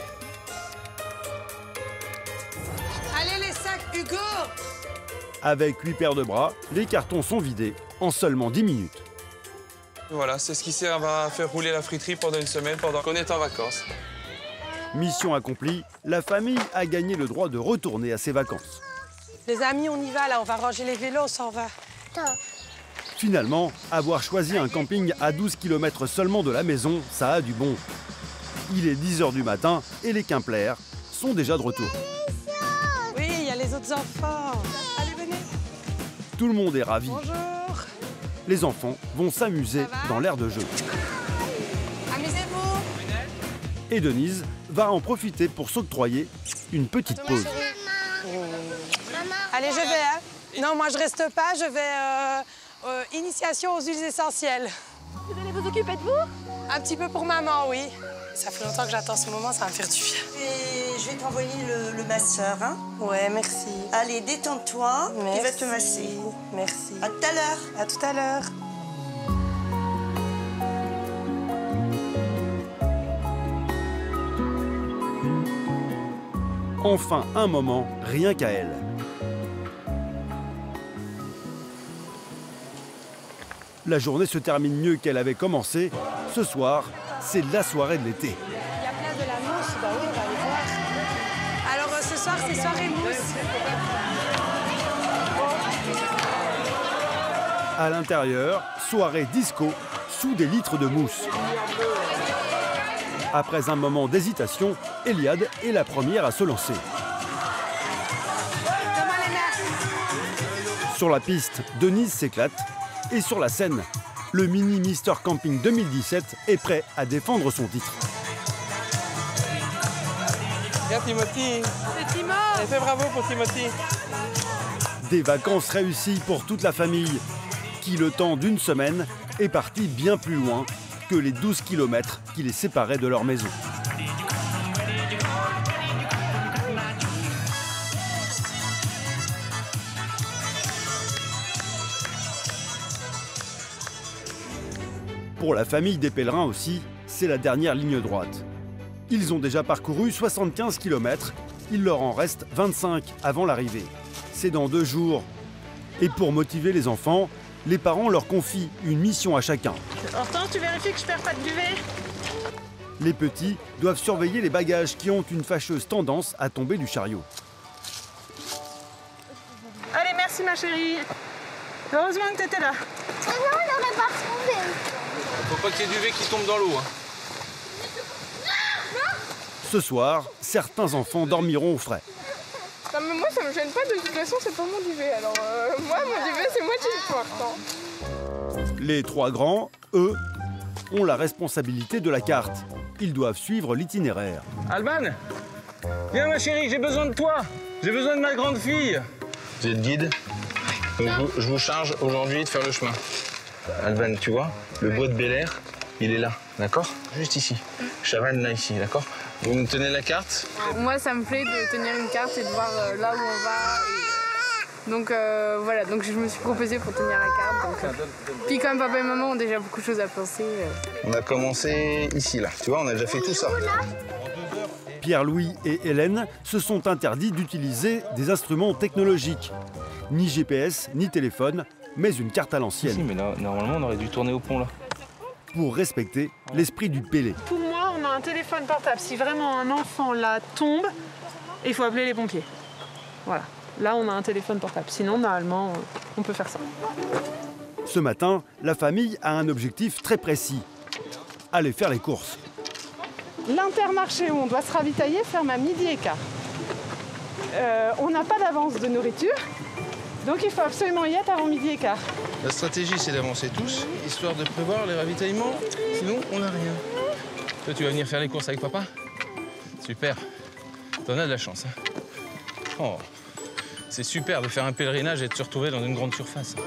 Allez, les sacs, Hugo! Avec huit paires de bras, les cartons sont vidés en seulement dix minutes. Voilà, c'est ce qui sert à faire rouler la friterie pendant une semaine, pendant qu'on est en vacances. Mission accomplie, la famille a gagné le droit de retourner à ses vacances. Les amis, on y va, là, on va ranger les vélos, on s'en va. Finalement, avoir choisi un camping à douze kilomètres seulement de la maison, ça a du bon. Il est dix heures du matin et les Quimplers sont déjà de retour. Oui, il y a les autres enfants. Allez, venez. Tout le monde est ravi. Bonjour. Les enfants vont s'amuser dans l'aire de jeu. Amusez-vous. Et Denise va en profiter pour s'octroyer une petite pause. Allez, je vais. Hein. Non, moi, je reste pas. Je vais... Euh, euh, initiation aux huiles essentielles. Vous allez vous occuper de vous? Un petit peu pour maman, oui. Ça fait longtemps que j'attends ce moment, ça va me faire du bien. Et je vais t'envoyer le, le masseur, hein? Ouais, merci. Allez, détends-toi, il va te masser. Merci. À tout à l'heure. À tout à l'heure. Enfin un moment, rien qu'à elle. La journée se termine mieux qu'elle avait commencé. Ce soir, c'est la soirée de l'été. Il y a place de la mousse, bah oui, on va aller voir. Alors euh, ce soir, c'est soirée mousse. À l'intérieur, soirée disco sous des litres de mousse. Après un moment d'hésitation, Eliade est la première à se lancer. Sur la piste, Denise s'éclate. Et sur la scène, le mini Mister Camping deux mille dix-sept est prêt à défendre son titre. Bien Timothy. C'est Timo. Et fait bravo pour Timothy. Des vacances réussies pour toute la famille, qui le temps d'une semaine est parti bien plus loin que les douze kilomètres qui les séparaient de leur maison. Pour la famille des pèlerins aussi, c'est la dernière ligne droite. Ils ont déjà parcouru soixante-quinze kilomètres, il leur en reste vingt-cinq avant l'arrivée. C'est dans deux jours. Et pour motiver les enfants, les parents leur confient une mission à chacun. Hortense, tu vérifies que je perds pas de duvet? Les petits doivent surveiller les bagages qui ont une fâcheuse tendance à tomber du chariot. Allez, merci ma chérie. Heureusement que t'étais là. Ah non, on n'aurait pas retrouvé. Faut pas qu'il y ait du duvet qui tombe dans l'eau. Hein. Ce soir, certains enfants dormiront au frais. Non, mais moi, ça me gêne pas, de toute façon, c'est pas mon duvet. Alors, euh, moi, mon duvet, c'est moi qui le porte. Les trois grands, eux, ont la responsabilité de la carte. Ils doivent suivre l'itinéraire. Alban, viens ma chérie, j'ai besoin de toi. J'ai besoin de ma grande fille. Vous êtes guide, donc je, vous, je vous charge aujourd'hui de faire le chemin. Alban, tu vois, le bois de Bel-Air, il est là, d'accord? Juste ici. Chavannes, là, ici, d'accord? Vous me tenez la carte? Moi, ça me plaît de tenir une carte et de voir euh, là où on va. Et... Donc euh, voilà, donc je me suis proposée pour tenir la carte. Donc, euh... Puis comme papa et maman ont déjà beaucoup de choses à penser. Euh... On a commencé ici, là. Tu vois, on a déjà fait tout ça. Pierre-Louis et Hélène se sont interdits d'utiliser des instruments technologiques. Ni G P S, ni téléphone, mais une carte à l'ancienne. Si, mais là, normalement, on aurait dû tourner au pont, là. Pour respecter l'esprit du Pélé. Pour moi, on a un téléphone portable. Si vraiment un enfant là tombe, il faut appeler les pompiers. Voilà. Là, on a un téléphone portable. Sinon, normalement, on peut faire ça. Ce matin, la famille a un objectif très précis. Aller faire les courses. L'intermarché où on doit se ravitailler ferme à midi et quart. Euh, on n'a pas d'avance de nourriture, donc il faut absolument y être avant midi et quart. La stratégie, c'est d'avancer tous, histoire de prévoir les ravitaillements. Sinon, on n'a rien. Toi, tu vas venir faire les courses avec papa? Super. T'en as de la chance. Hein. Oh. C'est super de faire un pèlerinage et de se retrouver dans une grande surface.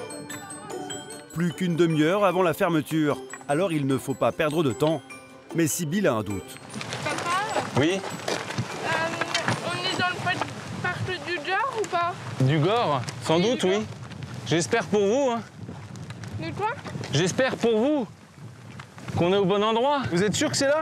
Plus qu'une demi-heure avant la fermeture. Alors il ne faut pas perdre de temps. Mais Sybille a un doute. Papa? Oui? Euh, on est dans le parc du Gore ou pas? Du Gore? Sans doute, oui. J'espère pour vous. Hein. De quoi? J'espère pour vous qu'on est au bon endroit. Vous êtes sûr que c'est là?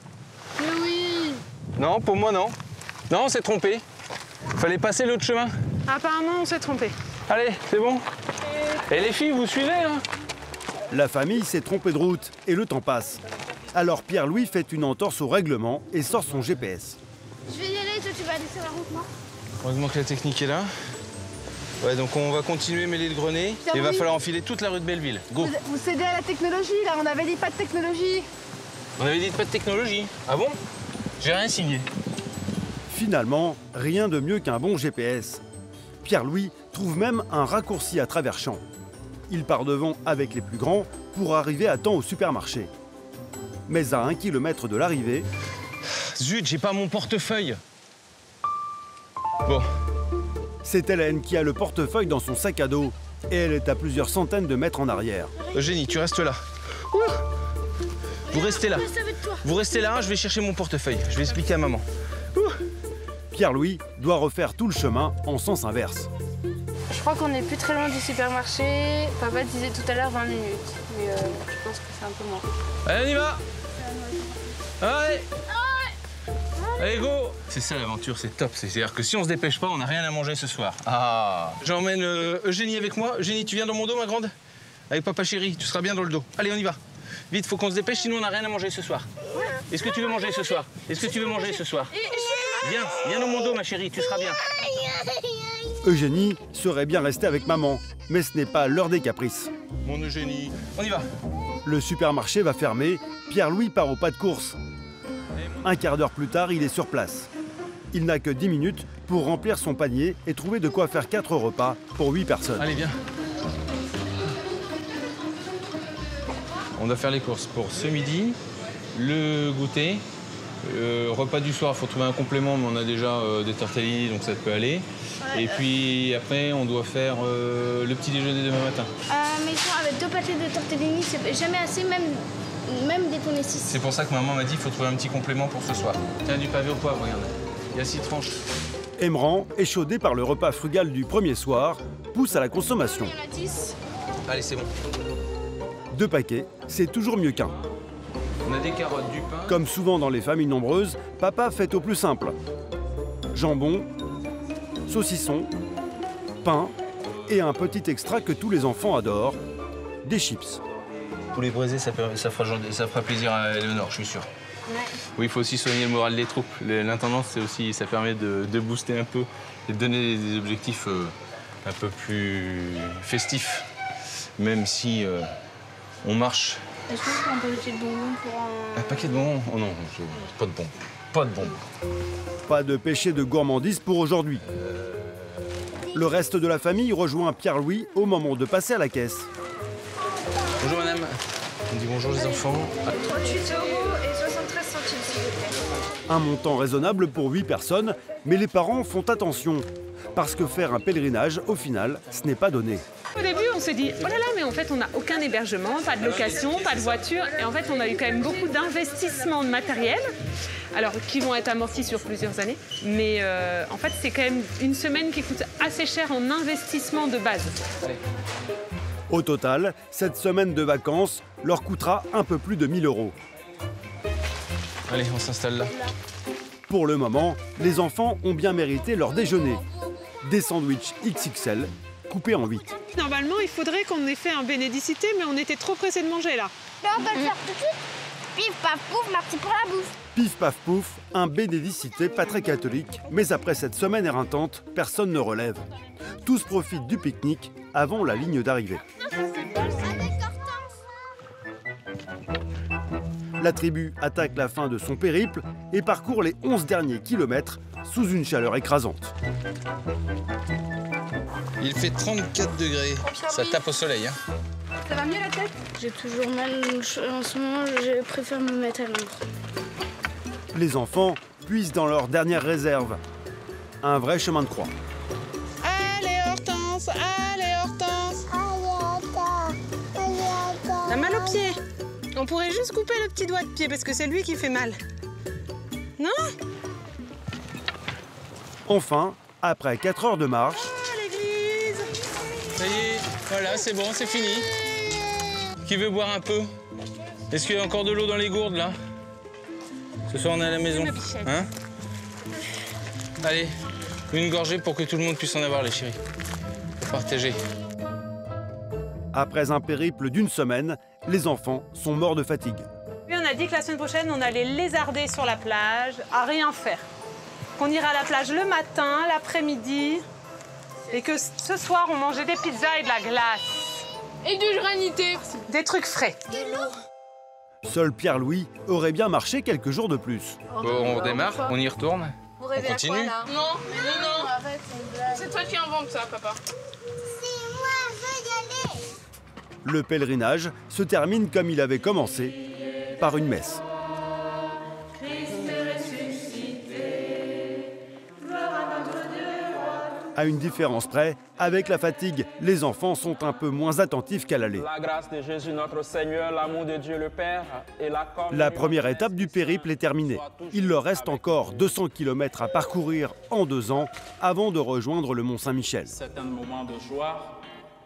Oui. Non, pour moi, non. Non, on s'est trompé. Fallait passer l'autre chemin. Apparemment, on s'est trompé. Allez, c'est bon. Et les filles, vous suivez, hein? La famille s'est trompée de route et le temps passe. Alors Pierre-Louis fait une entorse au règlement et sort son G P S. Je vais y aller, toi tu vas aller sur la route, moi. Heureusement que la technique est là. Ouais, donc on va continuer mêler le Grenet. Il va falloir enfiler toute la rue de Belleville. Go. Vous, vous cédez à la technologie, là. On avait dit pas de technologie. On avait dit pas de technologie. Ah bon? J'ai rien signé. Finalement, rien de mieux qu'un bon G P S. Pierre-Louis trouve même un raccourci à travers champs. Il part devant avec les plus grands pour arriver à temps au supermarché. Mais à un kilomètre de l'arrivée... Zut, j'ai pas mon portefeuille. Bon. C'est Hélène qui a le portefeuille dans son sac à dos. Et elle est à plusieurs centaines de mètres en arrière. Eugénie, tu restes là. Ouh. Vous restez là. Vous restez là, je vais chercher mon portefeuille. Je vais expliquer à maman. Ouh. Pierre-Louis doit refaire tout le chemin en sens inverse. Je crois qu'on n'est plus très loin du supermarché. Papa disait tout à l'heure vingt minutes. Mais euh, je pense que c'est un peu moins. Allez, on y va. Allez. Allez, go. C'est ça l'aventure, c'est top. C'est-à-dire que si on se dépêche pas, on n'a rien à manger ce soir. Ah. J'emmène euh, Eugénie avec moi. Eugénie, tu viens dans mon dos, ma grande? Avec papa chéri, tu seras bien dans le dos. Allez, on y va. Vite, faut qu'on se dépêche, sinon on n'a rien à manger ce soir. Est-ce que tu veux manger ce soir? Est-ce que tu veux manger ce soir? Viens, viens dans mon dos, ma chérie, tu seras bien. Eugénie serait bien restée avec maman, mais ce n'est pas l'heure des caprices. Mon Eugénie, on y va. Le supermarché va fermer, Pierre-Louis part au pas de course. Un quart d'heure plus tard, il est sur place. Il n'a que dix minutes pour remplir son panier et trouver de quoi faire quatre repas pour huit personnes. Allez, viens. On doit faire les courses pour ce midi, le goûter, euh, repas du soir, il faut trouver un complément, mais on a déjà euh, des tortellini, donc ça peut aller. Ouais, et puis après, on doit faire euh, le petit déjeuner demain matin. Euh, mais ça, avec deux pâtés de tortellini, c'est jamais assez, même, même dès qu'on est six. C'est pour ça que maman m'a dit qu'il faut trouver un petit complément pour ce soir. Tiens, du pavé au poivre, regarde. Il y a six tranches. Emran, échaudé par le repas frugal du premier soir, pousse à la consommation. Il y en a dix. Allez, c'est bon. Deux paquets, c'est toujours mieux qu'un. On a des carottes, du pain. Comme souvent dans les familles nombreuses, papa fait au plus simple. Jambon, saucisson, pain et un petit extra que tous les enfants adorent, des chips. Pour les braisés, ça, peut, ça, fera, ça fera plaisir à Éléonore, je suis sûr. Ouais. Oui, il faut aussi soigner le moral des troupes. L'intendance, c'est aussi, ça permet de, de booster un peu et de donner des objectifs euh, un peu plus festifs, même si euh, on marche. Est-ce que je prends un paquet de bonbons pour un... Un paquet de bonbons? Oh non, je... pas de bonbons. Pas de bonbons. Pas de péché de gourmandise pour aujourd'hui. Le reste de la famille rejoint Pierre-Louis au moment de passer à la caisse. Bonjour madame. On dit bonjour les enfants. trente-huit euros et soixante-treize centimes s'il vous plaît. Un montant raisonnable pour huit personnes, mais les parents font attention. Parce que faire un pèlerinage, au final, ce n'est pas donné. Au début, on s'est dit, oh là là, mais en fait, on n'a aucun hébergement, pas de location, pas de voiture. Et en fait, on a eu quand même beaucoup d'investissements de matériel, alors qui vont être amortis sur plusieurs années. Mais euh, en fait, c'est quand même une semaine qui coûte assez cher en investissement de base. Allez. Au total, cette semaine de vacances leur coûtera un peu plus de mille euros. Allez, on s'installe là. Pour le moment, les enfants ont bien mérité leur déjeuner. Des sandwichs X X L coupés en huit. Normalement, il faudrait qu'on ait fait un bénédicité, mais on était trop pressés de manger là. Mais on peut le faire tout de suite. Pif, paf, pouf, merci pour la bouffe. Pif, paf, pouf, un bénédicité pas très catholique, mais après cette semaine éreintante, personne ne relève. Tous profitent du pique-nique avant la ligne d'arrivée. La tribu attaque la fin de son périple et parcourt les onze derniers kilomètres sous une chaleur écrasante. Il fait trente-quatre degrés. Ça tape au soleil. Hein. Ça va mieux la tête? J'ai toujours mal en ce moment, je préfère me mettre à l'ombre. Les enfants puisent dans leur dernière réserve. Un vrai chemin de croix. Allez Hortense, allez Hortense. T'as mal au pied. On pourrait juste couper le petit doigt de pied parce que c'est lui qui fait mal. Non? Enfin, après quatre heures de marche... Ah, l'église! Ça y est, voilà, c'est bon, c'est fini. Qui veut boire un peu? Est-ce qu'il y a encore de l'eau dans les gourdes, là? Ce soir, on est à la maison. Hein? Allez, une gorgée pour que tout le monde puisse en avoir, les chéris. Pour partager. Après un périple d'une semaine, les enfants sont morts de fatigue. Oui, on a dit que la semaine prochaine, on allait lézarder sur la plage, à rien faire. Qu'on irait à la plage le matin, l'après-midi, et que ce soir, on mangeait des pizzas et de la glace. Et du granité. Des trucs frais. Seul Pierre-Louis aurait bien marché quelques jours de plus. Bon, on redémarre, on y retourne. Vous on continue. Quoi, là? Non, non, non. Arrête, c'est toi qui inventes ça, papa. C'est moi, je veux y aller. Le pèlerinage se termine comme il avait commencé, par une messe. À une différence près, avec la fatigue, les enfants sont un peu moins attentifs qu'à l'aller. La grâce de Jésus notre Seigneur, l'amour de Dieu le Père et la communion... La première étape du périple est terminée. Il leur reste encore deux cents kilomètres à parcourir en deux ans avant de rejoindre le Mont Saint-Michel. C'est un moment de joie.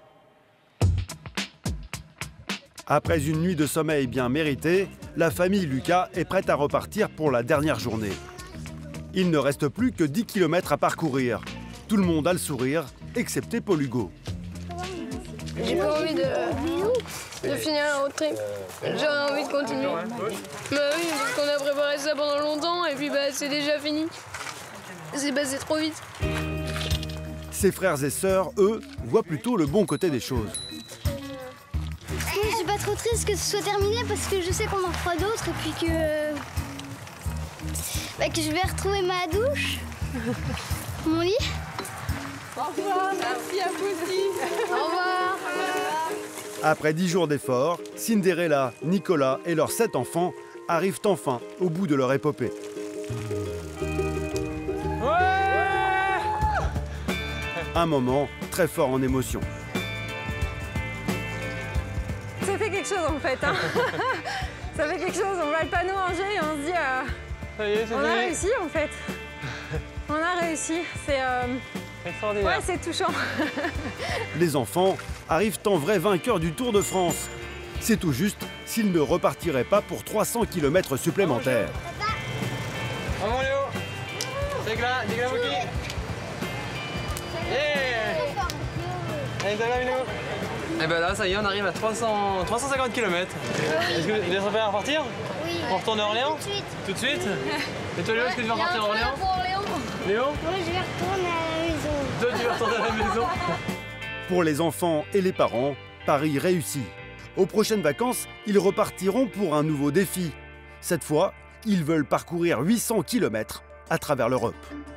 Après une nuit de sommeil bien méritée, la famille Lucas est prête à repartir pour la dernière journée. Il ne reste plus que dix kilomètres à parcourir. Tout le monde a le sourire, excepté Paul Hugo. J'ai pas envie de, de finir la road trip. J'aurais envie de continuer. Bah oui, parce qu'on a préparé ça pendant longtemps et puis bah c'est déjà fini. C'est passé trop vite. Ses frères et sœurs, eux, voient plutôt le bon côté des choses. Moi, je suis pas trop triste que ce soit terminé parce que je sais qu'on en fera d'autres et puis que... Bah, que je vais retrouver ma douche, mon lit. Au revoir, merci à vous aussi. Au revoir. Après dix jours d'efforts, Cinderella, Nicolas et leurs sept enfants arrivent enfin au bout de leur épopée. Ouais! Un moment très fort en émotion. Ça fait quelque chose en fait. Hein. Ça fait quelque chose. On voit le panneau en G et on se dit euh, Ça y est, c'est on fini. a réussi en fait. On a réussi. C'est euh... extraordinaire. Ouais, c'est touchant. Les enfants arrivent en vrai vainqueurs du Tour de France. C'est tout juste s'ils ne repartiraient pas pour trois cents kilomètres supplémentaires. Bravo Léo. C'est là, c'est là, Moki. Yeah. Allez, ça va, Léo. Et ben là, ça y est, on arrive à trois cents, trois cent cinquante kilomètres. Est-ce que vous êtes prêts à repartir? Oui. On retourne à Orléans? Tout de suite. Tout de suite? Et toi, Léo, est-ce que tu vas repartir à Orléans? Léo? Moi, je vais retourner à la maison. Toi, tu vas retourner à la maison? Pour les enfants et les parents, Paris réussit. Aux prochaines vacances, ils repartiront pour un nouveau défi. Cette fois, ils veulent parcourir huit cents kilomètres à travers l'Europe.